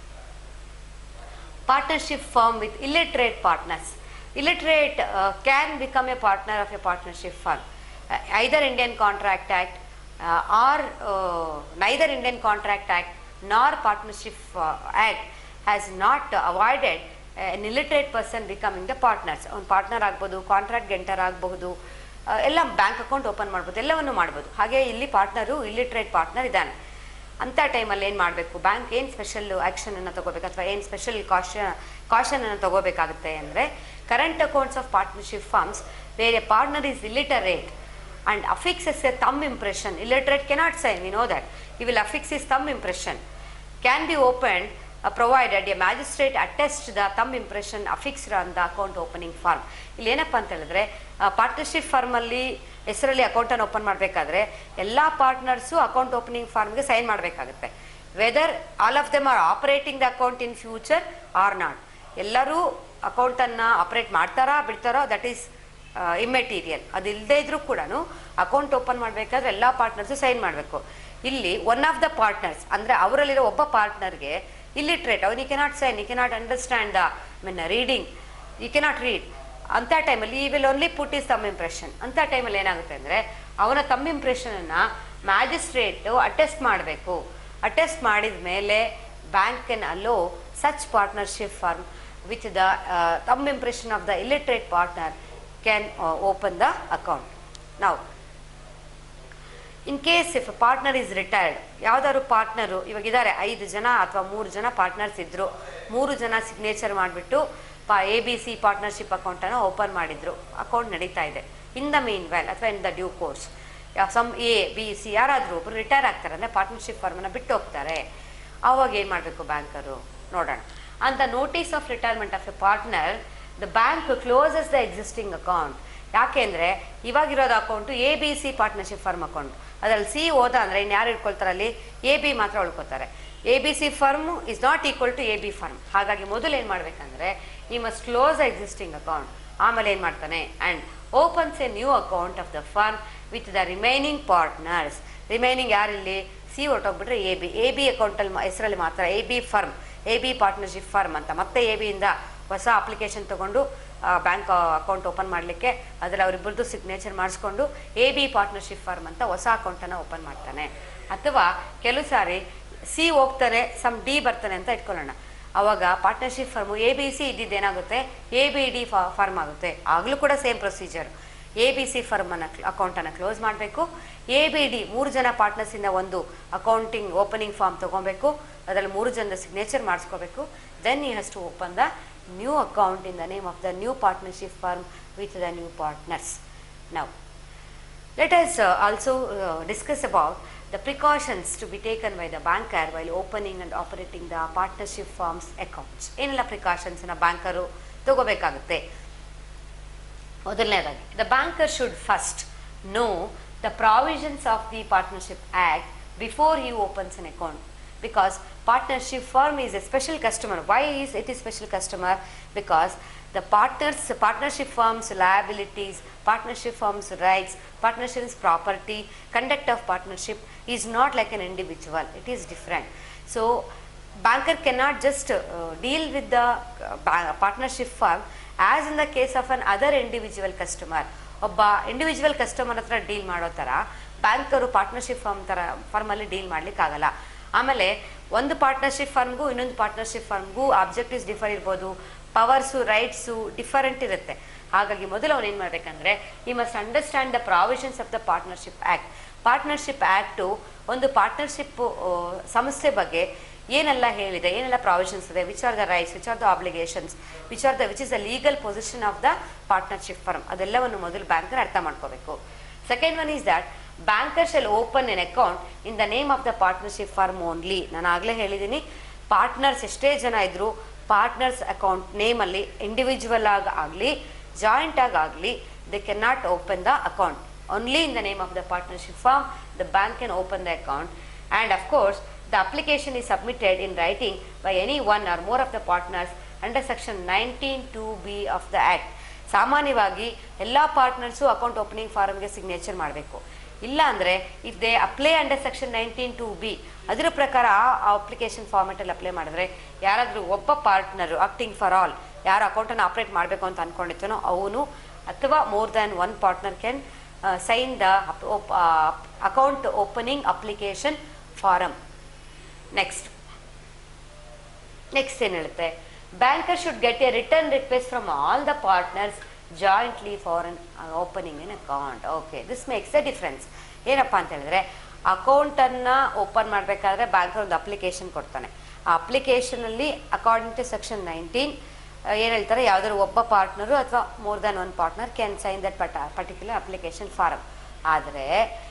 partnership firm with illiterate partners. Illiterate can become a partner of a partnership firm. Either Indian Contract Act or neither Indian Contract Act nor Partnership Act has not avoided an illiterate person becoming the partners. ಒಂದು ಪಾರ್ಟ್ನರ್ ಆಗ್ಬೋದು, ಕಾಂಟ್ರಾಕ್ಟ್ ಎಂಟರ್ ಆಗಬಹುದು, ಎಲ್ಲ ಬ್ಯಾಂಕ್ ಅಕೌಂಟ್ ಓಪನ್ ಮಾಡ್ಬೋದು, ಎಲ್ಲವನ್ನು ಮಾಡ್ಬೋದು. ಹಾಗೆ ಇಲ್ಲಿ ಪಾರ್ಟ್ನರು ಇಲ್ಲಿಟ್ರೇಟ್ ಪಾರ್ಟ್ನರ್ ಇದ್ದಾನೆ. ಅಂಥ ಟೈಮಲ್ಲಿ ಏನು ಮಾಡಬೇಕು? ಬ್ಯಾಂಕ್ ಏನು ಸ್ಪೆಷಲ್ ಆ್ಯಕ್ಷನನ್ನು ತೊಗೋಬೇಕು ಅಥವಾ ಏನು ಸ್ಪೆಷಲ್ ಕಾಷನನ್ನು ತೊಗೋಬೇಕಾಗುತ್ತೆ ಅಂದರೆ, current accounts of partnership firms where a partner is illiterate and affixes a thumb impression. Illiterate cannot sign, we know that. He will affix his thumb impression. Can be opened provided a magistrate attests the thumb impression affixed on the account opening form. ಇಲ್ಲಿ ಏನಪ್ಪ ಅಂತ ಹೇಳಿದ್ರೆ, ಪಾರ್ಟ್ನರ್ಶಿಪ್ ಫರ್ಮಲ್ಲಿ ಹೆಸರಲ್ಲಿ ಅಕೌಂಟನ್ನು ಓಪನ್ ಮಾಡಬೇಕಾದ್ರೆ ಎಲ್ಲ ಪಾರ್ಟ್ನರ್ಸು ಅಕೌಂಟ್ ಓಪನಿಂಗ್ ಫಾರ್ಮ್ಗೆ ಸೈನ್ ಮಾಡಬೇಕಾಗುತ್ತೆ. Whether all of them are operating the account in future or not. ಎಲ್ಲರೂ ಅಕೌಂಟನ್ನು ಆಪರೇಟ್ ಮಾಡ್ತಾರಾ ಬಿಡ್ತಾರೋ ದಟ್ ಈಸ್ ಇಮ್ಮೆಟೀರಿಯಲ್. ಅದು ಇಲ್ಲದೆ ಇದ್ರೂ ಕೂಡ ಅಕೌಂಟ್ ಓಪನ್ ಮಾಡಬೇಕಾದ್ರೆ ಎಲ್ಲ ಪಾರ್ಟ್ನರ್ಸು ಸೈನ್ ಮಾಡಬೇಕು. ಇಲ್ಲಿ ಒನ್ ಆಫ್ ದ ಪಾರ್ಟ್ನರ್ಸ್ ಅಂದರೆ ಅವರಲ್ಲಿರೋ ಒಬ್ಬ ಪಾರ್ಟ್ನರ್ಗೆ ಇಲ್ಲಿಟ್ರೇಟ್, ಅವನು cannot sign, he cannot understand the reading, he cannot read. ಅಂಥ ಟೈಮಲ್ಲಿ he will only put his thumb impression. ಅಂಥ ಟೈಮಲ್ಲಿ ಏನಾಗುತ್ತೆ ಅಂದರೆ ಅವನ ತಮ್ಮ ಇಂಪ್ರೆಷನನ್ನು ಮ್ಯಾಜಿಸ್ಟ್ರೇಟು ಅಟೆಸ್ಟ್ ಮಾಡಬೇಕು. ಅಟೆಸ್ಟ್ ಮಾಡಿದ ಮೇಲೆ bank can allow such partnership firm with the thumb impression of the illiterate partner can open the account. Now, in case if a partner is retired, ಯಾವ್ದಾದ್ರು ಪಾರ್ಟ್ನರು ಇವಾಗಿದ್ದಾರೆ 5 ಜನ ಅಥವಾ 3 ಜನ ಪಾರ್ಟ್ನರ್ಸ್ ಇದ್ದರು, 3 ಜನ ಸಿಗ್ನೇಚರ್ ಮಾಡಿಬಿಟ್ಟು ABC ಪಾರ್ಟ್ನರ್ಶಿಪ್ ಅಕೌಂಟನ್ನು ಓಪನ್ ಮಾಡಿದ್ರು, ಅಕೌಂಟ್ ನಡೀತಾ ಇದೆ. ಇನ್ ದ ಮೀನ್ ವೆಲ್ ಅಥವಾ in the due course some ABC ಯಾರಾದರೂ ಒಬ್ಬರು ರಿಟೈರ್ ಆಗ್ತಾರೆ ಅಂದರೆ ಪಾರ್ಟ್ನರ್ಶಿಪ್ ಫರ್ಮನ್ನು ಬಿಟ್ಟು ಹೋಗ್ತಾರೆ. ಆವಾಗ ಏನು ಮಾಡಬೇಕು ಬ್ಯಾಂಕರು ನೋಡೋಣ. ಅಂತ notice of retirement of a partner the bank closes the existing account. ಯಾಕೆಂದರೆ ಇವಾಗಿರೋದು account ABC partnership firm account. ಅದರಲ್ಲಿ C ಹೋದ ಅಂದರೆ ಇನ್ನು ಯಾರು ಇಟ್ಕೊಳ್ತಾರೆ, ಅಲ್ಲಿ AB ಮಾತ್ರ ಉಳ್ಕೊತಾರೆ. ABC firm is not equal to AB firm. ಹಾಗಾಗಿ ಮೊದಲು ಏನು ಮಾಡಬೇಕಂದ್ರೆ he must close the existing account. ಆಮೇಲೆ ಏನು ಮಾಡ್ತಾನೆ and opens a new account of the firm with the remaining partners. Remaining ಯಾರಿಲ್ಲಿ C ಹೊರಟೋಗ್ಬಿಟ್ರೆ AB ಅಕೌಂಟಲ್ಲಿ ಹೆಸರಲ್ಲಿ ಮಾತ್ರ AB firm, AB partnership firm ಅಂತ ಮತ್ತೆ ABಯಿಂದ ಹೊಸ ಅಪ್ಲಿಕೇಶನ್ ತೊಗೊಂಡು ಬ್ಯಾಂಕ್ ಅಕೌಂಟ್ ಓಪನ್ ಮಾಡಲಿಕ್ಕೆ ಅದರಲ್ಲಿ ಅವರಿಬ್ಬರದ್ದು ಸಿಗ್ನೇಚರ್ ಮಾಡಿಸ್ಕೊಂಡು AB ಪಾರ್ಟ್ನರ್ಶಿಪ್ ಫರ್ಮ್ ಅಂತ ಹೊಸ ಅಕೌಂಟನ್ನು ಓಪನ್ ಮಾಡ್ತಾನೆ. ಅಥವಾ ಕೆಲವು ಸಾರಿ C ಹೋಗ್ತಾನೆ, ಸಮ್ D ಬರ್ತಾನೆ ಅಂತ ಇಟ್ಕೊಳ್ಳೋಣ. ಆವಾಗ ಪಾರ್ಟ್ನರ್ಶಿಪ್ ಫರ್ಮು ABC ಇದ್ದಿದ್ದೇನಾಗುತ್ತೆ ABD ಫರ್ಮ್ ಆಗುತ್ತೆ. ಆಗಲೂ ಕೂಡ ಸೇಮ್ ಪ್ರೊಸೀಜರ್. ABC ಫರ್ಮನ್ನು ಅಕೌಂಟನ್ನು ಕ್ಲೋಸ್ ಮಾಡಬೇಕು. ABD 3 ಜನ ಪಾರ್ಟ್ನರ್ಸಿಂದ ಒಂದು ಅಕೌಂಟಿಂಗ್ ಓಪನಿಂಗ್ ಫಾರ್ಮ್ ತೊಗೊಬೇಕು, ಅದರಲ್ಲಿ 3 ಜನದ ಸಿಗ್ನೇಚರ್ ಮಾಡಿಸ್ಕೋಬೇಕು. Then he has to open the new account in the name of the new partnership firm with the new partners. Now, let us also discuss about the precautions to be taken by the banker while opening and operating the partnership firm's accounts. ಏನೆಲ್ಲ ಪ್ರಿಕಾಷನ್ಸ್ನ ಬ್ಯಾಂಕರು ತಗೋಬೇಕಾಗುತ್ತೆ. ಮೊದಲನೇದಾಗಿ the banker should first know the provisions of the partnership act before he opens an account, because partnership firm is a special customer. Why is it a special customer? Because the partnership firm's liabilities, partnership firm's rights, partnership's property, conduct of partnership is not like an individual. It is different. So banker cannot just deal with the partnership firm as in the case of an other individual customer. ಒಬ್ಬ ಇಂಡಿವಿಜುವಲ್ ಕಸ್ಟಮರ್ ಹತ್ರ ಡೀಲ್ ಮಾಡೋ ಥರ ಬ್ಯಾಂಕರು ಪಾರ್ಟ್ನರ್ಶಿಪ್ ಫರ್ಮಲ್ಲಿ ಡೀಲ್ ಮಾಡಲಿಕ್ಕಾಗಲ್ಲ. ಆಮೇಲೆ ಒಂದು ಪಾರ್ಟ್ನರ್ಶಿಪ್ ಫರ್ಮ್ಗೂ ಇನ್ನೊಂದು ಪಾರ್ಟ್ನರ್ಶಿಪ್ ಫರ್ಮ್ಗೂ ಆಬ್ಜೆಕ್ಟಿವ್ಸ್ ಡಿಫರ್ ಇರ್ಬೋದು, ಪವರ್ಸು ರೈಟ್ಸು ಡಿಫರೆಂಟ್ ಇರುತ್ತೆ. ಹಾಗಾಗಿ ಮೊದಲು ಅವನು ಏನು ಮಾಡಬೇಕಂದ್ರೆ he must understand the provisions of the partnership act. Partnership act ಒಂದು ಪಾರ್ಟ್ನರ್ಶಿಪ್ ಸಂಸ್ಥೆ ಬಗ್ಗೆ ಏನೆಲ್ಲ ಹೇಳಿದೆ, ಏನೆಲ್ಲ ಪ್ರಾವಿಷನ್ಸ್ ಇದೆ, which are the rights, which are the obligations, which is the legal position of the partnership firm, ಅದೆಲ್ಲವನ್ನು ಮೊದಲು ಬ್ಯಾಂಕರ್ ಅರ್ಥ ಮಾಡ್ಕೋಬೇಕು. Second one is that banker shall open an account in the name of the partnership firm only. ನಾನು ಆಗಲೇ ಹೇಳಿದ್ದೀನಿ, ಪಾರ್ಟ್ನರ್ಸ್ ಎಷ್ಟೇ ಜನ ಇದ್ದರೂ ಪಾರ್ಟ್ನರ್ಸ್ ಅಕೌಂಟ್ ನೇಮಲ್ಲಿ ಇಂಡಿವಿಜುವಲ್ ಆಗಲಿ ಜಾಯಿಂಟ್ ಆಗಲಿ they can not open the account. Only in the name of the partnership firm the bank can open the account. And of course the application is submitted in writing by any one or more of the partners under section 19(2)(b) of the act. ಸಾಮಾನ್ಯವಾಗಿ ಎಲ್ಲ ಪಾರ್ಟ್ನರ್ಸು ಅಕೌಂಟ್ ಓಪನಿಂಗ್ ಫಾರಮ್ಗೆ ಸಿಗ್ನೇಚರ್ ಮಾಡಬೇಕು. ಇಲ್ಲ ಅಂದರೆ if they apply under section 19(2)(b) ಅದರ ಪ್ರಕಾರ ಆ ಅಪ್ಲಿಕೇಶನ್ ಫಾರ್ಮೆಟಲ್ಲಿ ಅಪ್ಲೈ ಮಾಡಿದ್ರೆ ಯಾರಾದರೂ ಒಬ್ಬ ಪಾರ್ಟ್ನರು ಆಕ್ಟಿಂಗ್ ಫಾರ್ ಆಲ್ ಯಾರು ಅಕೌಂಟನ್ನು ಆಪ್ರೇಟ್ ಮಾಡಬೇಕು ಅಂತ ಅಂದ್ಕೊಂಡಿರ್ತಾನೋ ಅವನು ಅಥವಾ more than one partner can sign the account opening application form. Next ಏನು ಹೇಳುತ್ತೆ, banker should get a return request from all the partners jointly for an opening an account. Okay, this makes a difference. ಏನಪ್ಪ ಅಂತ ಹೇಳಿದ್ರೆ ಅಕೌಂಟನ್ನು ಓಪನ್ ಮಾಡಬೇಕಾದ್ರೆ ಬ್ಯಾಂಕರ್ ಒಂದು ಅಪ್ಲಿಕೇಶನ್ ಕೊಡ್ತಾನೆ. ಆ ಅಪ್ಲಿಕೇಶನಲ್ಲಿ ಅಕಾರ್ಡಿಂಗ್ ಟು ಸೆಕ್ಷನ್ 19 ಏನು ಹೇಳ್ತಾರೆ, ಯಾವುದಾದ್ರು ಒಬ್ಬ ಪಾರ್ಟ್ನರು ಅಥವಾ more than one partner can sign that particular application form. ಆದರೆ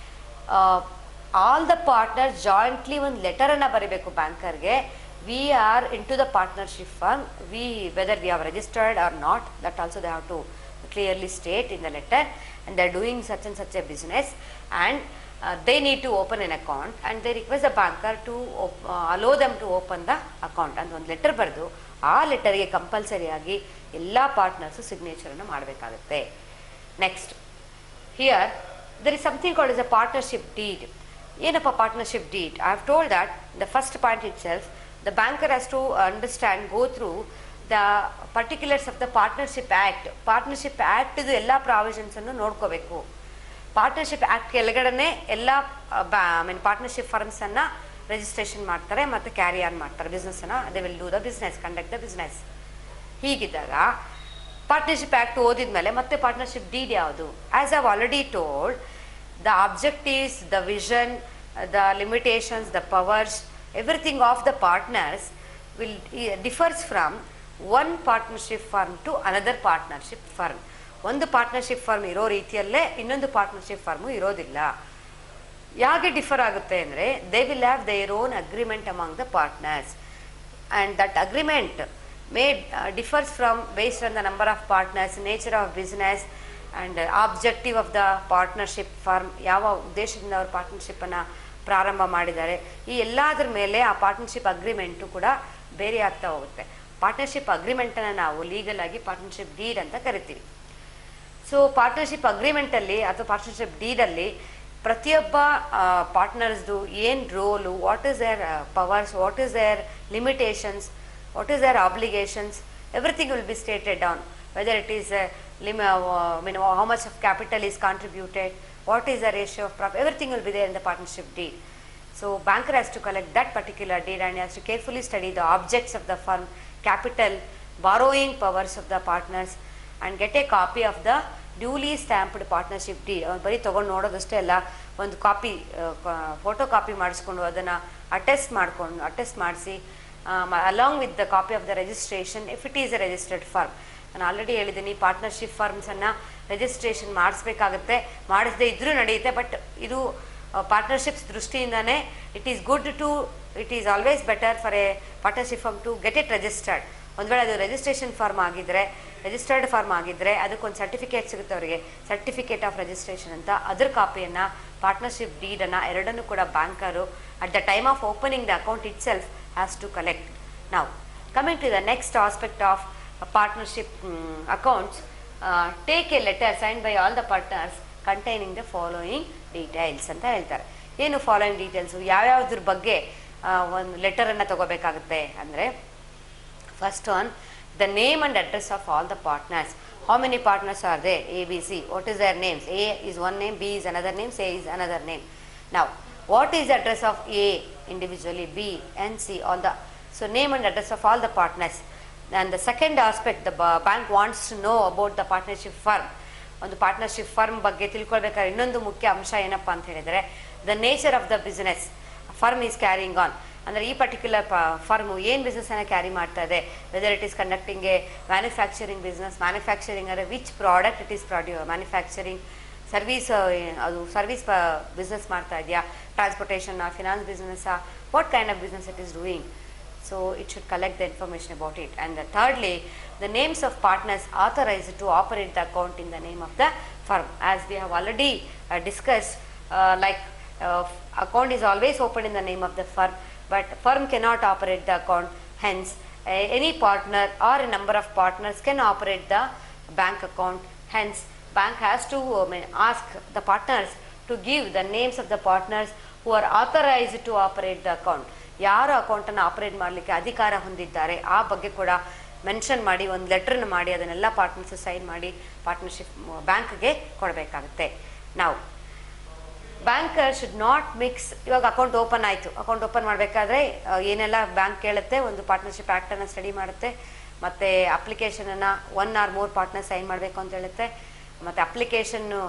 ಆಲ್ ದ ಪಾರ್ಟ್ನರ್ಸ್ ಜಾಯಿಂಟ್ಲಿ ಒಂದು ಲೆಟರನ್ನು ಬರೀಬೇಕು ಬ್ಯಾಂಕರ್ಗೆ. We are into the partnership firm, whether we have registered or not, that also they have to clearly state in the letter, and they are doing such and such a business and they need to open an account and they request the banker to allow them to open the account ಅಂತ ಒಂದು ಲೆಟರ್ ಬರೆದು ಆ ಲೆಟರ್ಗೆ ಕಂಪಲ್ಸರಿಯಾಗಿ ಎಲ್ಲ ಪಾರ್ಟ್ನರ್ಸು ಸಿಗ್ನೇಚರನ್ನು ಮಾಡಬೇಕಾಗುತ್ತೆ. Next here there is something called as a partnership deed. ಏನಪ್ಪ ಪಾರ್ಟ್ನರ್ಶಿಪ್ ಡೀಡ್? I have told that the first point itself the banker has to understand go through the particulars of the partnership act. Partnership ಆ್ಯಕ್ಟ್ದು ಎಲ್ಲ ಪ್ರಾವಿಷನ್ಸನ್ನು ನೋಡ್ಕೋಬೇಕು. ಪಾರ್ಟ್ನರ್ಶಿಪ್ ಆ್ಯಕ್ಟ್ ಕೆಳಗಡೆ ಎಲ್ಲ ಪಾರ್ಟ್ನರ್ಶಿಪ್ ಫರ್ಮ್ಸನ್ನು ರಿಜಿಸ್ಟ್ರೇಷನ್ ಮಾಡ್ತಾರೆ ಮತ್ತು ಕ್ಯಾರಿ ಆನ್ ಮಾಡ್ತಾರೆ ಬಿಸ್ನೆಸ್ಸನ್ನು. They will do the business, conduct the business. ಹೀಗಿದ್ದಾಗ ಪಾರ್ಟ್ನರ್ಶಿಪ್ ಆ್ಯಕ್ಟ್ ಓದಿದ್ಮೇಲೆ ಮತ್ತೆ ಪಾರ್ಟ್ನರ್ಶಿಪ್ ಡೀಡ್ ಯಾವುದು? As I have already told, the objectives, the vision, the limitations, the powers, everything of the partners will differs from one partnership firm to another partnership firm. ಒಂದು ಪಾರ್ಟ್ನರ್ಶಿಪ್ ಫರ್ಮ್ ಇರೋ ರೀತಿಯಲ್ಲೇ ಇನ್ನೊಂದು ಪಾರ್ಟ್ನರ್ಶಿಪ್ ಫರ್ಮು ಇರೋದಿಲ್ಲ. ಯಾಕೆ ಡಿಫರ್ ಆಗುತ್ತೆ ಅಂದರೆ they will have their own agreement among the partners and that agreement may differs from based on the number of partners, nature of business and objective of the partnership firm, ಯಾವ ಉದ್ದೇಶದಿಂದ ಅವರು ಪಾರ್ಟ್ನರ್ಶಿಪ್ಪನ್ನು ಪ್ರಾರಂಭ ಮಾಡಿದ್ದಾರೆ, ಈ ಎಲ್ಲದರ ಮೇಲೆ ಆ ಪಾರ್ಟ್ನರ್ಶಿಪ್ ಅಗ್ರಿಮೆಂಟು ಕೂಡ ಬೇರೆ ಆಗ್ತಾ ಹೋಗುತ್ತೆ. ಪಾರ್ಟ್ನರ್ಶಿಪ್ ಅಗ್ರಿಮೆಂಟನ್ನು ನಾವು ಲೀಗಲ್ ಆಗಿ ಪಾರ್ಟ್ನರ್ಶಿಪ್ ಡೀಡ್ ಅಂತ ಕರಿತೀವಿ. ಸೊ ಪಾರ್ಟ್ನರ್ಶಿಪ್ ಅಗ್ರಿಮೆಂಟಲ್ಲಿ ಅಥವಾ ಪಾರ್ಟ್ನರ್ಶಿಪ್ ಡೀಡಲ್ಲಿ ಪ್ರತಿಯೊಬ್ಬ ಪಾರ್ಟ್ನರ್ಸ್ದು ಏನು role, what is their powers, what is their limitations, what is their obligations, everything will be stated down. whether it is how much of capital is contributed, what is the ratio of profit, everything will be there in the partnership deed. So banker has to collect that particular deed and he has to carefully study the objects of the firm, capital, borrowing powers of the partners and get a copy of the duly stamped partnership deed. ಬರೀ ತೊಗೊಂಡು ನೋಡೋದಷ್ಟೇ ಅಲ್ಲ, ಒಂದು ಕಾಪಿ ಫೋಟೋ ಕಾಪಿ ಮಾಡಿಸ್ಕೊಂಡು ಅದನ್ನು ಅಟೆಸ್ಟ್ ಮಾಡಿಸಿ along with the copy of the registration if it is a registered firm. ನಾನು ಆಲ್ರೆಡಿ ಹೇಳಿದ್ದೀನಿ, ಪಾರ್ಟ್ನರ್ಶಿಪ್ ಫರ್ಮ್ಸನ್ನು ರಿಜಿಸ್ಟ್ರೇಷನ್ ಮಾಡಿಸ್ಬೇಕಾಗುತ್ತೆ, ಮಾಡಿಸದೇ ಇದ್ರೂ ನಡೆಯುತ್ತೆ. ಬಟ್ ಇದು ಪಾರ್ಟ್ನರ್ಶಿಪ್ಸ್ ದೃಷ್ಟಿಯಿಂದನೇ it is always better for a partnership firm to get it registered. ಒಂದು ವೇಳೆ ಅದು ರಿಜಿಸ್ಟ್ರೇಷನ್ ಫಾರ್ಮ್ ಆಗಿದ್ದರೆ, ರಿಜಿಸ್ಟರ್ಡ್ ಫಾರ್ಮ್ ಆಗಿದ್ದರೆ ಅದಕ್ಕೊಂದು ಸರ್ಟಿಫಿಕೇಟ್ ಸಿಗುತ್ತೆ ಅವರಿಗೆ, ಸರ್ಟಿಫಿಕೇಟ್ ಆಫ್ ರಿಜಿಸ್ಟ್ರೇಷನ್ ಅಂತ. ಅದ್ರ ಕಾಪಿಯನ್ನು, ಪಾರ್ಟ್ನರ್ಶಿಪ್ ಡೀಡನ್ನು ಎರಡನ್ನೂ ಕೂಡ banker at the time of opening the account itself has to collect. ನಾವು coming to the next aspect of partnership accounts, take a letter signed by all the partners containing the following details ಅಂತ ಹೇಳ್ತಾರೆ. ಏನು ಫಾಲೋಯಿಂಗ್ ಡೀಟೇಲ್ಸು, ಯಾವ್ಯಾವ್ದ್ರ ಬಗ್ಗೆ ಒಂದು ಲೆಟರನ್ನು ತಗೋಬೇಕಾಗುತ್ತೆ ಅಂದರೆ, first one the name and address of all the partners. How many partners are they? A, B, C. What is their names? A is one name, B is another name, C is another name. Now, what is the address of A individually, B and C, all the, so name and address of all the partners. And the second aspect, the bank wants to know about the partnership firm. ಒಂದು ಪಾರ್ಟ್ನರ್ಶಿಪ್ ಫರ್ಮ್ ಬಗ್ಗೆ ತಿಳ್ಕೊಳ್ಬೇಕಾದ್ರೆ ಇನ್ನೊಂದು ಮುಖ್ಯ ಅಂಶ ಏನಪ್ಪ ಅಂತ ಹೇಳಿದರೆ, the nature of the business firm is carrying on. ಅಂದರೆ ಈ ಪರ್ಟಿಕ್ಯುಲರ್ ಫರ್ಮು ಏನು ಬಿಸ್ನೆಸ್ಸನ್ನು ಕ್ಯಾರಿ ಮಾಡ್ತಾ ಇದೆ, whether it is conducting a manufacturing business, manufacturing ಅಂದರೆ which product it is manufacturing, service, ಅದು ಸರ್ವೀಸ್ ಬಿಸ್ನೆಸ್ ಮಾಡ್ತಾ ಇದೆಯಾ, ಟ್ರಾನ್ಸ್ಪೋರ್ಟೇಷನ್, ಫಿನಾನ್ಸ್ ಬಿಸ್ನೆಸ್ಸಾ, what kind of business it is doing. So it should collect the information about it. And thirdly, the names of partners authorized to operate the account in the name of the firm. As we have already discussed, account is always opened in the name of the firm, but firm cannot operate the account. Hence, any partner or a number of partners can operate the bank account. Hence, bank has to ask the partners to give the names of the partners who are authorized to operate the account. ಯಾರು ಅಕೌಂಟನ್ನು ಆಪರೇಟ್ ಮಾಡಲಿಕ್ಕೆ ಅಧಿಕಾರ ಹೊಂದಿದ್ದಾರೆ ಆ ಬಗ್ಗೆ ಕೂಡ ಮೆನ್ಷನ್ ಮಾಡಿ ಒಂದು ಲೆಟ್ರನ್ನ ಮಾಡಿ ಅದನ್ನೆಲ್ಲ ಪಾರ್ಟ್ನರ್ಸ್ ಸೈನ್ ಮಾಡಿ ಪಾರ್ಟ್ನರ್ಶಿಪ್ ಬ್ಯಾಂಕ್ಗೆ ಕೊಡಬೇಕಾಗುತ್ತೆ. ನಾವು ಬ್ಯಾಂಕರ್ ಶುಡ್ ನಾಟ್ ಮಿಕ್ಸ್. ಇವಾಗ ಅಕೌಂಟ್ ಓಪನ್ ಆಯಿತು, ಅಕೌಂಟ್ ಓಪನ್ ಮಾಡಬೇಕಾದ್ರೆ ಏನೆಲ್ಲ ಬ್ಯಾಂಕ್ ಕೇಳುತ್ತೆ, ಒಂದು ಪಾರ್ಟ್ನರ್ಶಿಪ್ ಆ್ಯಕ್ಟನ್ನು ಸ್ಟಡಿ ಮಾಡುತ್ತೆ, ಮತ್ತು ಅಪ್ಲಿಕೇಶನನ್ನು 1 or more ಪಾರ್ಟ್ನರ್ ಸೈನ್ ಮಾಡಬೇಕು ಅಂತ ಹೇಳುತ್ತೆ, ಮತ್ತು ಅಪ್ಲಿಕೇಶನ್ನು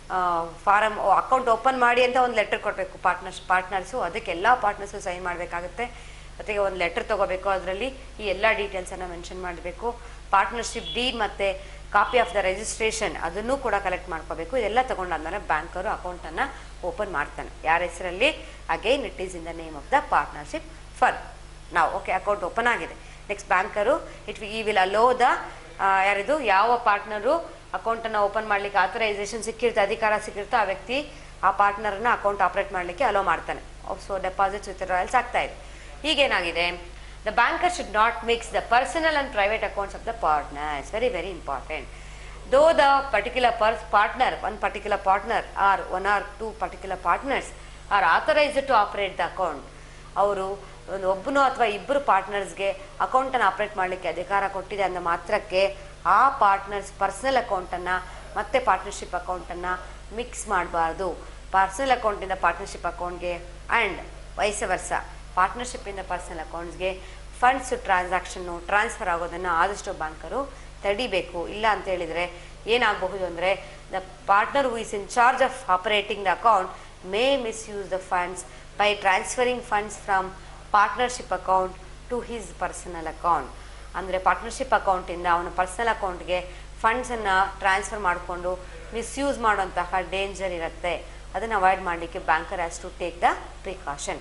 ಫಾರಮ್ ಅಕೌಂಟ್ ಓಪನ್ ಮಾಡಿ ಅಂತ ಒಂದು ಲೆಟರ್ ಕೊಡಬೇಕು ಪಾರ್ಟ್ನರ್ಸು, ಅದಕ್ಕೆ ಎಲ್ಲ ಪಾರ್ಟ್ನರ್ಸು ಸೈನ್ ಮಾಡಬೇಕಾಗುತ್ತೆ. ಜೊತೆಗೆ ಒಂದು ಲೆಟರ್ ತೊಗೋಬೇಕು, ಅದರಲ್ಲಿ ಈ ಎಲ್ಲ ಡೀಟೇಲ್ಸನ್ನು ಮೆನ್ಷನ್ ಮಾಡಬೇಕು. ಪಾರ್ಟ್ನರ್ಶಿಪ್ ಡೀಡ್ ಮತ್ತು ಕಾಪಿ ಆಫ್ ದ ರಿಜಿಸ್ಟ್ರೇಷನ್ ಅದನ್ನು ಕೂಡ ಕಲೆಕ್ಟ್ ಮಾಡ್ಕೋಬೇಕು. ಇದೆಲ್ಲ ತೊಗೊಂಡಾದ್ಮೇಲೆ ಬ್ಯಾಂಕರು ಅಕೌಂಟನ್ನು ಓಪನ್ ಮಾಡ್ತಾನೆ. ಯಾರ ಹೆಸರಲ್ಲಿ? Again it is in the name of the partnership firm. ನಾವು ಓಕೆ, ಅಕೌಂಟ್ ಓಪನ್ ಆಗಿದೆ. Next banker he will allow the ಯಾರಿದು ಯಾವ ಪಾರ್ಟ್ನರು ಅಕೌಂಟನ್ನು ಓಪನ್ ಮಾಡಲಿಕ್ಕೆ ಆಥರೈಸೇಷನ್ ಸಿಕ್ಕಿರುತ್ತೆ, ಅಧಿಕಾರ ಸಿಕ್ಕಿರುತ್ತೆ, ಆ ವ್ಯಕ್ತಿ ಆ ಪಾರ್ಟ್ನರನ್ನು ಅಕೌಂಟ್ ಆಪ್ರೇಟ್ ಮಾಡಲಿಕ್ಕೆ ಅಲೋ ಮಾಡ್ತಾನೆ. ಸೊ ಡೆಪಾಸಿಟ್ಸ್ ವಿತ್ಡ್ರಾಯಲ್ಸ್ ಆಗ್ತಾ ಇದೆ. ಈಗೇನಾಗಿದೆ, the banker should not mix the personal and private accounts of the partners. Very very important. Though the particular partner, one particular partner or 1 or 2 particular partners are authorized to operate the account. ಅವರು ಒಬ್ಬನು ಅಥವಾ ಇಬ್ಬರು ಪಾರ್ಟ್ನರ್ಸ್ಗೆ ಅಕೌಂಟನ್ನು ಆಪ್ರೇಟ್ ಮಾಡಲಿಕ್ಕೆ ಅಧಿಕಾರ ಕೊಟ್ಟಿದೆ ಅಂದ ಮಾತ್ರಕ್ಕೆ ಆ ಪಾರ್ಟ್ನರ್ಸ್ ಪರ್ಸನಲ್ ಅಕೌಂಟನ್ನು ಮತ್ತು ಪಾರ್ಟ್ನರ್ಶಿಪ್ ಅಕೌಂಟನ್ನು ಮಿಕ್ಸ್ ಮಾಡಬಾರ್ದು. ಪರ್ಸನಲ್ ಅಕೌಂಟಿಂದ ಪಾರ್ಟ್ನರ್ಶಿಪ್ ಅಕೌಂಟ್ಗೆ ಆ್ಯಂಡ್ ವೈಸ್ ವರ್ಸ ಪಾರ್ಟ್ನರ್ಶಿಪ್ಪಿಂದ ಪರ್ಸನಲ್ ಅಕೌಂಟ್ಸ್ಗೆ ಫಂಡ್ಸ್ ಟ್ರಾನ್ಸ್ಫರ್ ಆಗೋದನ್ನು ಆದಷ್ಟು ಬ್ಯಾಂಕರು ತಡಿಬೇಕು. ಇಲ್ಲ ಅಂತ ಹೇಳಿದರೆ ಏನಾಗಬಹುದು ಅಂದರೆ, the partner who is in charge of operating the account may misuse the funds by transferring funds from partnership account to his personal account. ಅಂದರೆ ಪಾರ್ಟ್ನರ್ಶಿಪ್ ಅಕೌಂಟಿಂದ ಅವನ ಪರ್ಸನಲ್ ಅಕೌಂಟ್ಗೆ ಫಂಡ್ಸನ್ನು ಟ್ರಾನ್ಸ್ಫರ್ ಮಾಡಿಕೊಂಡು ಮಿಸ್ಯೂಸ್ ಮಾಡುವಂತಹ ಡೇಂಜರ್ ಇರುತ್ತೆ. ಅದನ್ನು ಅವಾಯ್ಡ್ ಮಾಡಲಿಕ್ಕೆ banker has to take the precaution.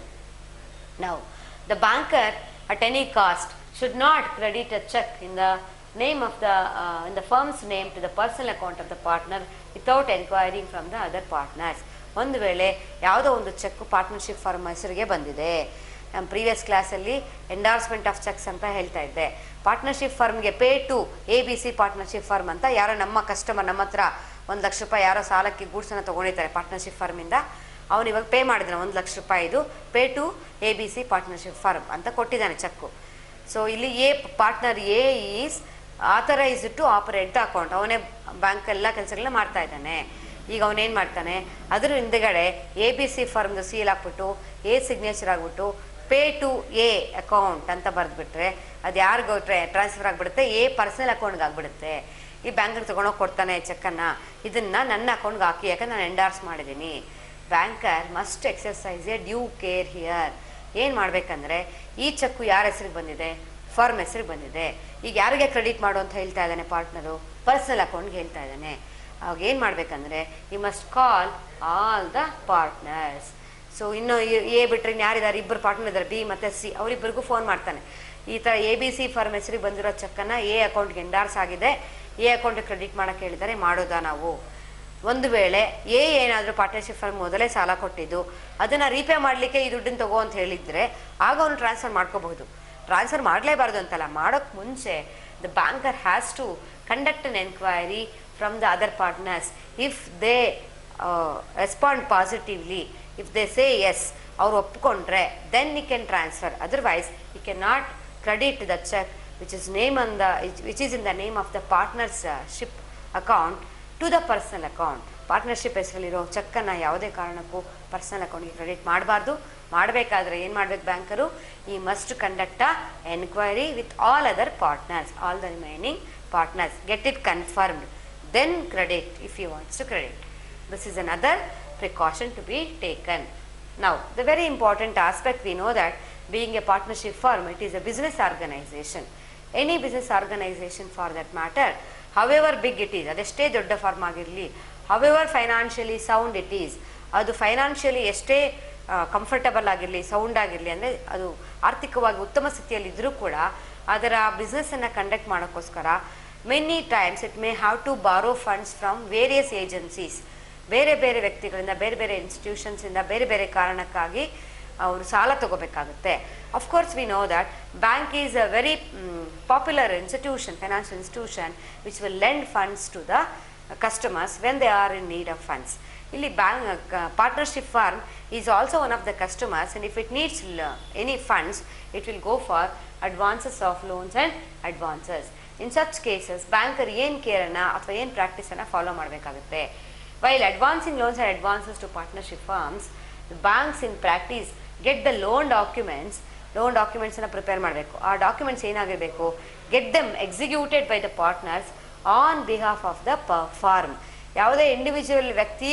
ನಾವು the banker at any cost should not credit a cheque in the name of the in the firm's name to the personal account of the partner without enquiring from the other partners. ಒಂದು ವೇಳೆ ಯಾವುದೋ ಒಂದು ಚೆಕ್ ಪಾರ್ಟ್ನರ್ಶಿಪ್ ಫರ್ಮ್ ಹೆಸರಿಗೆ ಬಂದಿದೆ, ನಮ್ಮ ಪ್ರೀವಿಯಸ್ ಕ್ಲಾಸಲ್ಲಿ ಎಂಡಾರ್ಸ್ಮೆಂಟ್ ಆಫ್ ಚೆಕ್ಸ್ ಅಂತ ಹೇಳ್ತಾ ಇದ್ದೆ. ಪಾರ್ಟ್ನರ್ಶಿಪ್ ಫರ್ಮ್ಗೆ pay to ABC partnership firm ಅಂತ ಯಾರೋ ನಮ್ಮ ಕಸ್ಟಮರ್ ನಮ್ಮ ಹತ್ರ 1 ಲಕ್ಷ ರೂಪಾಯಿ ಯಾರೋ ಸಾಲಕ್ಕೆ ಗೂಡ್ಸನ್ನು ತೊಗೊಂಡಿರ್ತಾರೆ ಪಾರ್ಟ್ನರ್ಶಿಪ್ ಫರ್ಮಿಂದ, ಅವನು ಇವಾಗ ಪೇ ಮಾಡಿದ್ದಾನೆ 1 ಲಕ್ಷ ರೂಪಾಯಿದು, pay to ABC partnership firm ಅಂತ ಕೊಟ್ಟಿದ್ದಾನೆ ಚೆಕ್ಕು. ಸೊ ಇಲ್ಲಿ partner A is authorised to operate the account. ಅವನೇ ಬ್ಯಾಂಕ್ ಎಲ್ಲ ಕೆಲಸಗಳನ್ನ ಮಾಡ್ತಾ ಇದ್ದಾನೆ. ಈಗ ಅವನೇನು ಮಾಡ್ತಾನೆ, ಅದ್ರ ಹಿಂದೆಗಡೆ ABC ಫರ್ಮ್ದು ಸೀಲ್ ಹಾಕ್ಬಿಟ್ಟು ಎ ಸಿಗ್ನೇಚರ್ ಆಗಿಬಿಟ್ಟು ಪೇ ಟು ಎ ಅಕೌಂಟ್ ಅಂತ ಬರೆದ್ಬಿಟ್ರೆ ಅದು ಯಾರಿಗೂ ಟ್ರಾನ್ಸ್ಫರ್ ಆಗಿಬಿಡುತ್ತೆ, ಎ ಪರ್ಸನಲ್ ಅಕೌಂಟ್ಗೆ ಆಗಿಬಿಡುತ್ತೆ. ಈ ಬ್ಯಾಂಕಿಗೆ ತೊಗೊಂಡೋಗಿ ಕೊಡ್ತಾನೆ ಚೆಕ್ಕನ್ನು, ಇದನ್ನು ನನ್ನ ಅಕೌಂಟ್ಗೆ ಹಾಕಿ, ಯಾಕಂದ್ರೆ ನಾನು ಎಂಡಾರ್ಸ್ ಮಾಡಿದ್ದೀನಿ. Banker must exercise a due care here. ಏನು ಮಾಡಬೇಕಂದ್ರೆ, ಈ ಚೆಕ್ಕು ಯಾರ ಹೆಸ್ರಿಗೆ ಬಂದಿದೆ, ಫರ್ಮ್ ಹೆಸ್ರಿಗೆ ಬಂದಿದೆ. ಈಗ ಯಾರಿಗೆ ಕ್ರೆಡಿಟ್ ಮಾಡು ಅಂತ ಹೇಳ್ತಾ ಇದ್ದಾನೆ ಪಾರ್ಟ್ನರು, ಪರ್ಸನಲ್ ಅಕೌಂಟ್ಗೆ ಹೇಳ್ತಾ ಇದ್ದಾನೆ. ಅವಾಗ ಏನು ಮಾಡಬೇಕಂದ್ರೆ, you must call all the partners. So ಇನ್ನು ಎ ಬಿಟ್ಟರೆ ಯಾರಿದ್ದಾರೆ, ಇಬ್ಬರು ಪಾರ್ಟ್ನರ್ ಇದ್ದಾರೆ, B ಮತ್ತು C, ಅವರಿಬ್ಬರಿಗೂ ಫೋನ್ ಮಾಡ್ತಾನೆ. ಈ ಥರ ABC ಫರ್ಮ್ ಹೆಸರಿಗೆ ಬಂದಿರೋ ಚೆಕ್ಕನ್ನು A ಅಕೌಂಟ್ಗೆ ಎಂಡಾರ್ಸ್ ಆಗಿದೆ, A ಅಕೌಂಟಿಗೆ ಕ್ರೆಡಿಟ್ ಮಾಡೋಕ್ಕೆ ಹೇಳಿದರೆ ಮಾಡೋದಾ ನಾವು? ಒಂದು ವೇಳೆ ಏನಾದರೂ ಪಾರ್ಟ್ನರ್ಶಿಪ್ ಫರ್ಮ್ ಮೊದಲೇ ಸಾಲ ಕೊಟ್ಟಿದ್ದು ಅದನ್ನು ರೀಪೇ ಮಾಡಲಿಕ್ಕೆ ಈ ದುಡ್ಡನ್ನು ತಗೋ ಅಂತ ಹೇಳಿದರೆ ಆಗ ಅವನು ಟ್ರಾನ್ಸ್ಫರ್ ಮಾಡ್ಕೋಬಹುದು. ಟ್ರಾನ್ಸ್ಫರ್ ಮಾಡಲೇಬಾರ್ದು ಅಂತಲ್ಲ, ಮಾಡೋಕ್ಕೆ ಮುಂಚೆ the banker has to conduct an enquiry from the other partners. If they respond positively, if they say yes, ಅವ್ರು ಒಪ್ಕೊಂಡ್ರೆ then you can transfer. Otherwise you can not credit the check which is in the name of the partnership account to the personal account. Partnership ಹೆಸರಲ್ಲಿರೋ ಚೆಕ್ಕನ್ನು ಯಾವುದೇ ಕಾರಣಕ್ಕೂ ಪರ್ಸನಲ್ ಅಕೌಂಟ್ಗೆ ಕ್ರೆಡಿಟ್ ಮಾಡಬಾರ್ದು. ಮಾಡಬೇಕಾದ್ರೆ ಏನು ಮಾಡಬೇಕು banker? He must conduct a enquiry with all other partners, all the remaining partners, get it confirmed, then credit if you wants to credit. This is another precaution to be taken. Now, the very important aspect, we know that being a partnership firm, it is a business organization. Any business organization for that matter, however big it is, ಅದೆಷ್ಟೇ ದೊಡ್ಡ ಫರ್ಮ್ ಆಗಿರಲಿ, however financially sound it is, ಅದು ಫೈನಾನ್ಷಿಯಲಿ ಎಷ್ಟೇ ಕಂಫರ್ಟಬಲ್ ಆಗಿರಲಿ, ಸೌಂಡ್ ಆಗಿರಲಿ, ಅಂದರೆ ಅದು ಆರ್ಥಿಕವಾಗಿ ಉತ್ತಮ ಸ್ಥಿತಿಯಲ್ಲಿ ಇದ್ದರೂ ಕೂಡ ಅದರ ಬಿಸ್ನೆಸ್ಸನ್ನು ಕಂಡಕ್ಟ್ ಮಾಡೋಕ್ಕೋಸ್ಕರ many times it may have to borrow funds from various agencies. ಬೇರೆ ಬೇರೆ ವ್ಯಕ್ತಿಗಳಿಂದ, ಬೇರೆ ಬೇರೆ ಇನ್ಸ್ಟಿಟ್ಯೂಷನ್ಸಿಂದ, ಬೇರೆ ಬೇರೆ ಕಾರಣಕ್ಕಾಗಿ ಅವರು ಸಾಲ ತಗೋಬೇಕಾಗುತ್ತೆ. Of course we know that bank is a very popular institution, financial institution which will lend funds to the customers when they are in need of funds. ಇಲ್ಲಿ partnership firm is also one of the customers, and if it needs any funds it will go for advances of loans and advances. In such cases banker ಏನು ಕೇರನ್ನು ಅಥವಾ ಏನು ಪ್ರಾಕ್ಟೀಸನ್ನು ಫಾಲೋ ಮಾಡಬೇಕಾಗುತ್ತೆ? While advancing loans and advances to partnership firms, the banks in practice get the loan documents ಅನ್ನು ಪ್ರಿಪೇರ್ ಮಾಡಬೇಕು. ಆ ಡಾಕ್ಯುಮೆಂಟ್ಸ್ ಏನಾಗಿರಬೇಕು? Get them executed by the partners on behalf of the firm. ಯಾವುದೇ ಇಂಡಿವಿಜುವಲ್ ವ್ಯಕ್ತಿ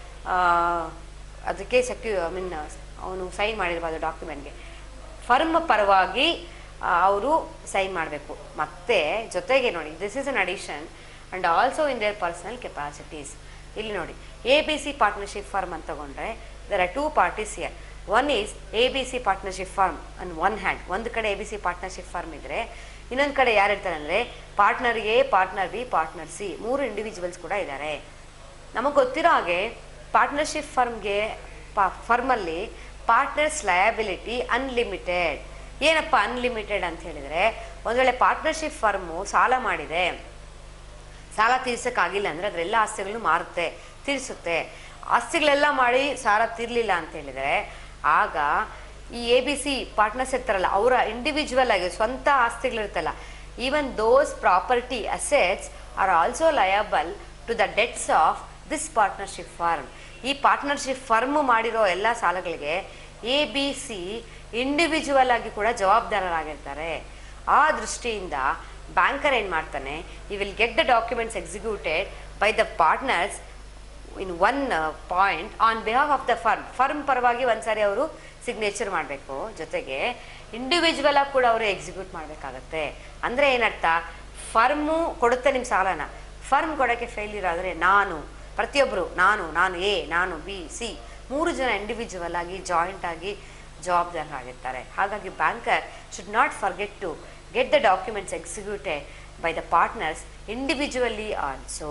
ಅದಕ್ಕೆ ಅವನು ಸೈನ್ ಮಾಡಿರ್ಬೋದು ಡಾಕ್ಯುಮೆಂಟ್ಗೆ, ಫರ್ಮ್ ಪರವಾಗಿ ಅವರು ಸೈನ್ ಮಾಡಬೇಕು. ಮತ್ತೆ ಜೊತೆಗೆ ನೋಡಿ, this is an addition and also in their personal capacities. ಇಲ್ಲಿ ನೋಡಿ, ABC ಪಾರ್ಟ್ನರ್ಶಿಪ್ ಫರ್ಮ್ ಅಂತ ತಗೊಂಡ್ರೆ there are two parties here. One is ABC partnership firm on one hand. ಒಂದು ಕಡೆ ABC ಪಾರ್ಟ್ನರ್ಶಿಪ್ ಫರ್ಮ್ ಇದ್ದರೆ ಇನ್ನೊಂದು ಕಡೆ ಯಾರು ಇರ್ತಾರೆ ಅಂದರೆ partner A, partner B, partner C, 3 individuals ಕೂಡ ಇದ್ದಾರೆ. ನಮಗೆ ಗೊತ್ತಿರೋ ಹಾಗೆ ಪಾರ್ಟ್ನರ್ಶಿಪ್ ಫರ್ಮಲ್ಲಿ ಪಾರ್ಟ್ನರ್ಸ್ ಲಯಬಿಲಿಟಿ ಅನ್ಲಿಮಿಟೆಡ್. ಏನಪ್ಪ ಅನ್ಲಿಮಿಟೆಡ್ ಅಂತ ಹೇಳಿದರೆ, ಒಂದು ವೇಳೆ ಪಾರ್ಟ್ನರ್ಶಿಪ್ ಫರ್ಮು ಸಾಲ ಮಾಡಿದೆ, ಸಾಲ ತೀರ್ಸೋಕ್ಕಾಗಿಲ್ಲ ಅಂದರೆ ಅದರೆಲ್ಲ ಆಸ್ತಿಗಳನ್ನು ಮಾರುತ್ತೆ, ತೀರಿಸುತ್ತೆ. ಆಸ್ತಿಗಳೆಲ್ಲ ಮಾಡಿ ಸಾಲ ತೀರಲಿಲ್ಲ ಅಂತ ಹೇಳಿದರೆ ಆಗ ಈ ABC ಪಾರ್ಟ್ನರ್ಸ್ ಇರ್ತಾರಲ್ಲ, ಅವರ ಇಂಡಿವಿಜುವಲ್ ಆಗಿ ಸ್ವಂತ ಆಸ್ತಿಗಳಿರ್ತಲ್ಲ, even those property assets are also liable to the debts of this partnership firm. ಈ ಪಾರ್ಟ್ನರ್ಶಿಪ್ ಫರ್ಮ್ ಮಾಡಿರೋ ಎಲ್ಲ ಸಾಲಗಳಿಗೆ ABC ಇಂಡಿವಿಜುವಲ್ ಆಗಿ ಕೂಡ ಜವಾಬ್ದಾರರಾಗಿರ್ತಾರೆ. ಆ ದೃಷ್ಟಿಯಿಂದ ಬ್ಯಾಂಕರ್ ಏನು ಮಾಡ್ತಾನೆ, he will get the documents executed by the partners in one point on behalf of the firm ಪರವಾಗಿ ಒಂದ್ಸಾರಿ ಅವರು ಸಿಗ್ನೇಚರ್ ಮಾಡಬೇಕು. ಜೊತೆಗೆ ಇಂಡಿವಿಜುವಲ್ ಆಗಿ ಕೂಡ ಅವರು ಎಕ್ಸಿಕ್ಯೂಟ್ ಮಾಡಬೇಕಾಗತ್ತೆ. ಅಂದರೆ ಏನರ್ಥ, ಫರ್ಮು ಕೊಡುತ್ತೆ ನಿಮ್ಮ ಸಾಲನ, ಫರ್ಮ್ ಕೊಡೋಕ್ಕೆ ಫೇಲ್ಯೂರ್ ಆದರೆ ಪ್ರತಿಯೊಬ್ಬರು ನಾನು A, ನಾನು B, C 3 ಜನ ಇಂಡಿವಿಜುವಲ್ ಆಗಿ ಜಾಯಿಂಟ್ ಆಗಿ ಜವಾಬ್ದಾರರಾಗಿರ್ತಾರೆ. ಹಾಗಾಗಿ banker should not forget to get the documents executed by the partners individually also.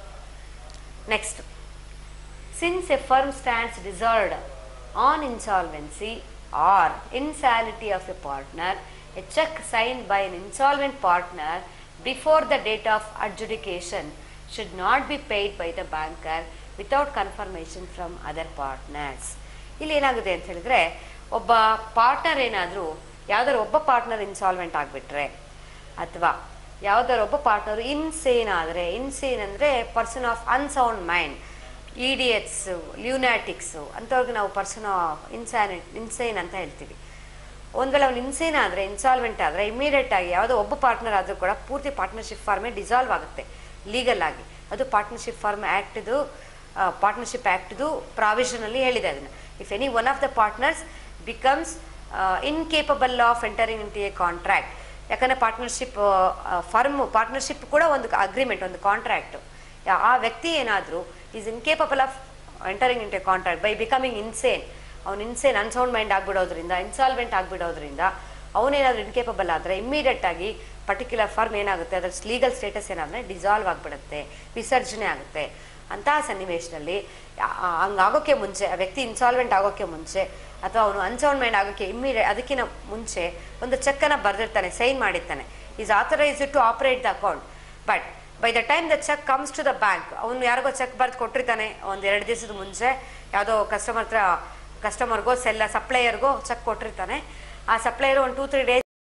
Next, since a firm stands dissolved on insolvency or insanity of a partner, a check signed by an insolvent partner before the date of adjudication should not be paid by the banker without confirmation from other partners. ಇಲ್ಲಿ ಏನಾಗುತ್ತೆ ಅಂತ ಹೇಳಿದ್ರೆ, ಒಬ್ಬ ಪಾರ್ಟ್ನರ್ ಏನಾದರೂ ಯಾವ್ದಾರು ಒಬ್ಬ ಪಾರ್ಟ್ನರ್ ಇನ್ಸಾಲ್ವೆಂಟ್ ಆಗಿಬಿಟ್ರೆ ಅಥವಾ ಯಾವ್ದಾರು ಒಬ್ಬ ಪಾರ್ಟ್ನರ್ ಇನ್ಸೇನ್ ಆದರೆ, ಇನ್ಸೇನ್ ಅಂದರೆ person of unsound mind, idiots, lunatics ಅಂಥವ್ರಿಗೆ ನಾವು ಪರ್ಸನ್ ಆಫ್ ಇನ್ಸೇನ್ ಅಂತ ಹೇಳ್ತೀವಿ. ಒಂದು ವೇಳೆ ಅವ್ನು ಇನ್ಸೇನ್ ಆದರೆ, ಇನ್ಸಾಲ್ವೆಂಟ್ ಆದರೆ ಇಮಿಡಿಯೇಟ್ ಆಗಿ ಯಾವುದೋ ಒಬ್ಬ ಪಾರ್ಟ್ನರ್ ಆದರೂ ಕೂಡ ಪೂರ್ತಿ ಪಾರ್ಟ್ನರ್ಶಿಪ್ ಫಾರ್ಮೇ ಡಿಸಾಲ್ವ್ ಆಗುತ್ತೆ ಲೀಗಲ್ ಆಗಿ. ಅದು ಪಾರ್ಟ್ನರ್ಶಿಪ್ ಫಾರ್ಮ್ ಆ್ಯಕ್ಟ್ದು, ಪಾರ್ಟ್ನರ್ಶಿಪ್ ಆ್ಯಕ್ಟ್ದು ಪ್ರಾವಿಷನಲ್ಲಿ ಹೇಳಿದೆ ಅದನ್ನು. If any one of the partners becomes incapable of entering into a contract. ಯಾಕಂದರೆ ಪಾರ್ಟ್ನರ್ಶಿಪ್ ಕೂಡ ಒಂದು ಅಗ್ರಿಮೆಂಟ್, ಒಂದು ಕಾಂಟ್ರಾಕ್ಟು. ಆ ವ್ಯಕ್ತಿ ಏನಾದರೂ is incapable of entering into a contract by becoming insane, ಅವ್ನು ಇನ್ಸೇನ್ ಅನ್ಸೌಂಡ್ ಮೈಂಡ್ ಆಗಿಬಿಡೋದ್ರಿಂದ, ಇನ್ಸಾಲ್ವೆಂಟ್ ಆಗಿಬಿಡೋದ್ರಿಂದ ಅವನೇನಾದರೂ ಇನ್ಕೇಪಬಲ್ ಆದರೆ ಇಮ್ಮಿಡಿಯೇಟ್ ಆಗಿ ಪರ್ಟಿಕ್ಯುಲರ್ ಫರ್ಮ್ ಏನಾಗುತ್ತೆ, ಅದರ ಲೀಗಲ್ ಸ್ಟೇಟಸ್ ಏನಾದರೆ ಡಿಸಾಲ್ವ್ ಆಗಿಬಿಡುತ್ತೆ, ವಿಸರ್ಜನೆ ಆಗುತ್ತೆ. ಅಂತಹ ಸನ್ನಿವೇಶದಲ್ಲಿ ಹಂಗಾಗೋಕ್ಕೆ ಮುಂಚೆ, ಆ ವ್ಯಕ್ತಿ ಇನ್ಸಾಲ್ವೆಂಟ್ ಆಗೋಕ್ಕೆ ಮುಂಚೆ ಅಥವಾ ಅವನು ಅನ್ಸಾಲ್ವೆಂಟ್ ಆಗೋಕ್ಕೆ ಅದಕ್ಕಿಂತ ಮುಂಚೆ ಒಂದು ಚೆಕ್ಕನ್ನು ಬರೆದಿರ್ತಾನೆ, ಸೈನ್ ಮಾಡಿರ್ತಾನೆ, is authorised to operate the account. But by the time the cheque comes to the bank, ಅವನು ಯಾರಿಗೋ ಚೆಕ್ ಬರೆದು ಕೊಟ್ಟಿರ್ತಾನೆ ಒಂದು 2 ದಿವಸದ ಮುಂಚೆ, ಯಾವುದೋ ಕಸ್ಟಮರ್ಗೋ ಸಪ್ಲೈಯರ್ಗೋ ಚೆಕ್ ಕೊಟ್ಟಿರ್ತಾನೆ. ಆ ಸಪ್ಲೈಯರ್ ಒಂದು 2-3 ಡೇಸ್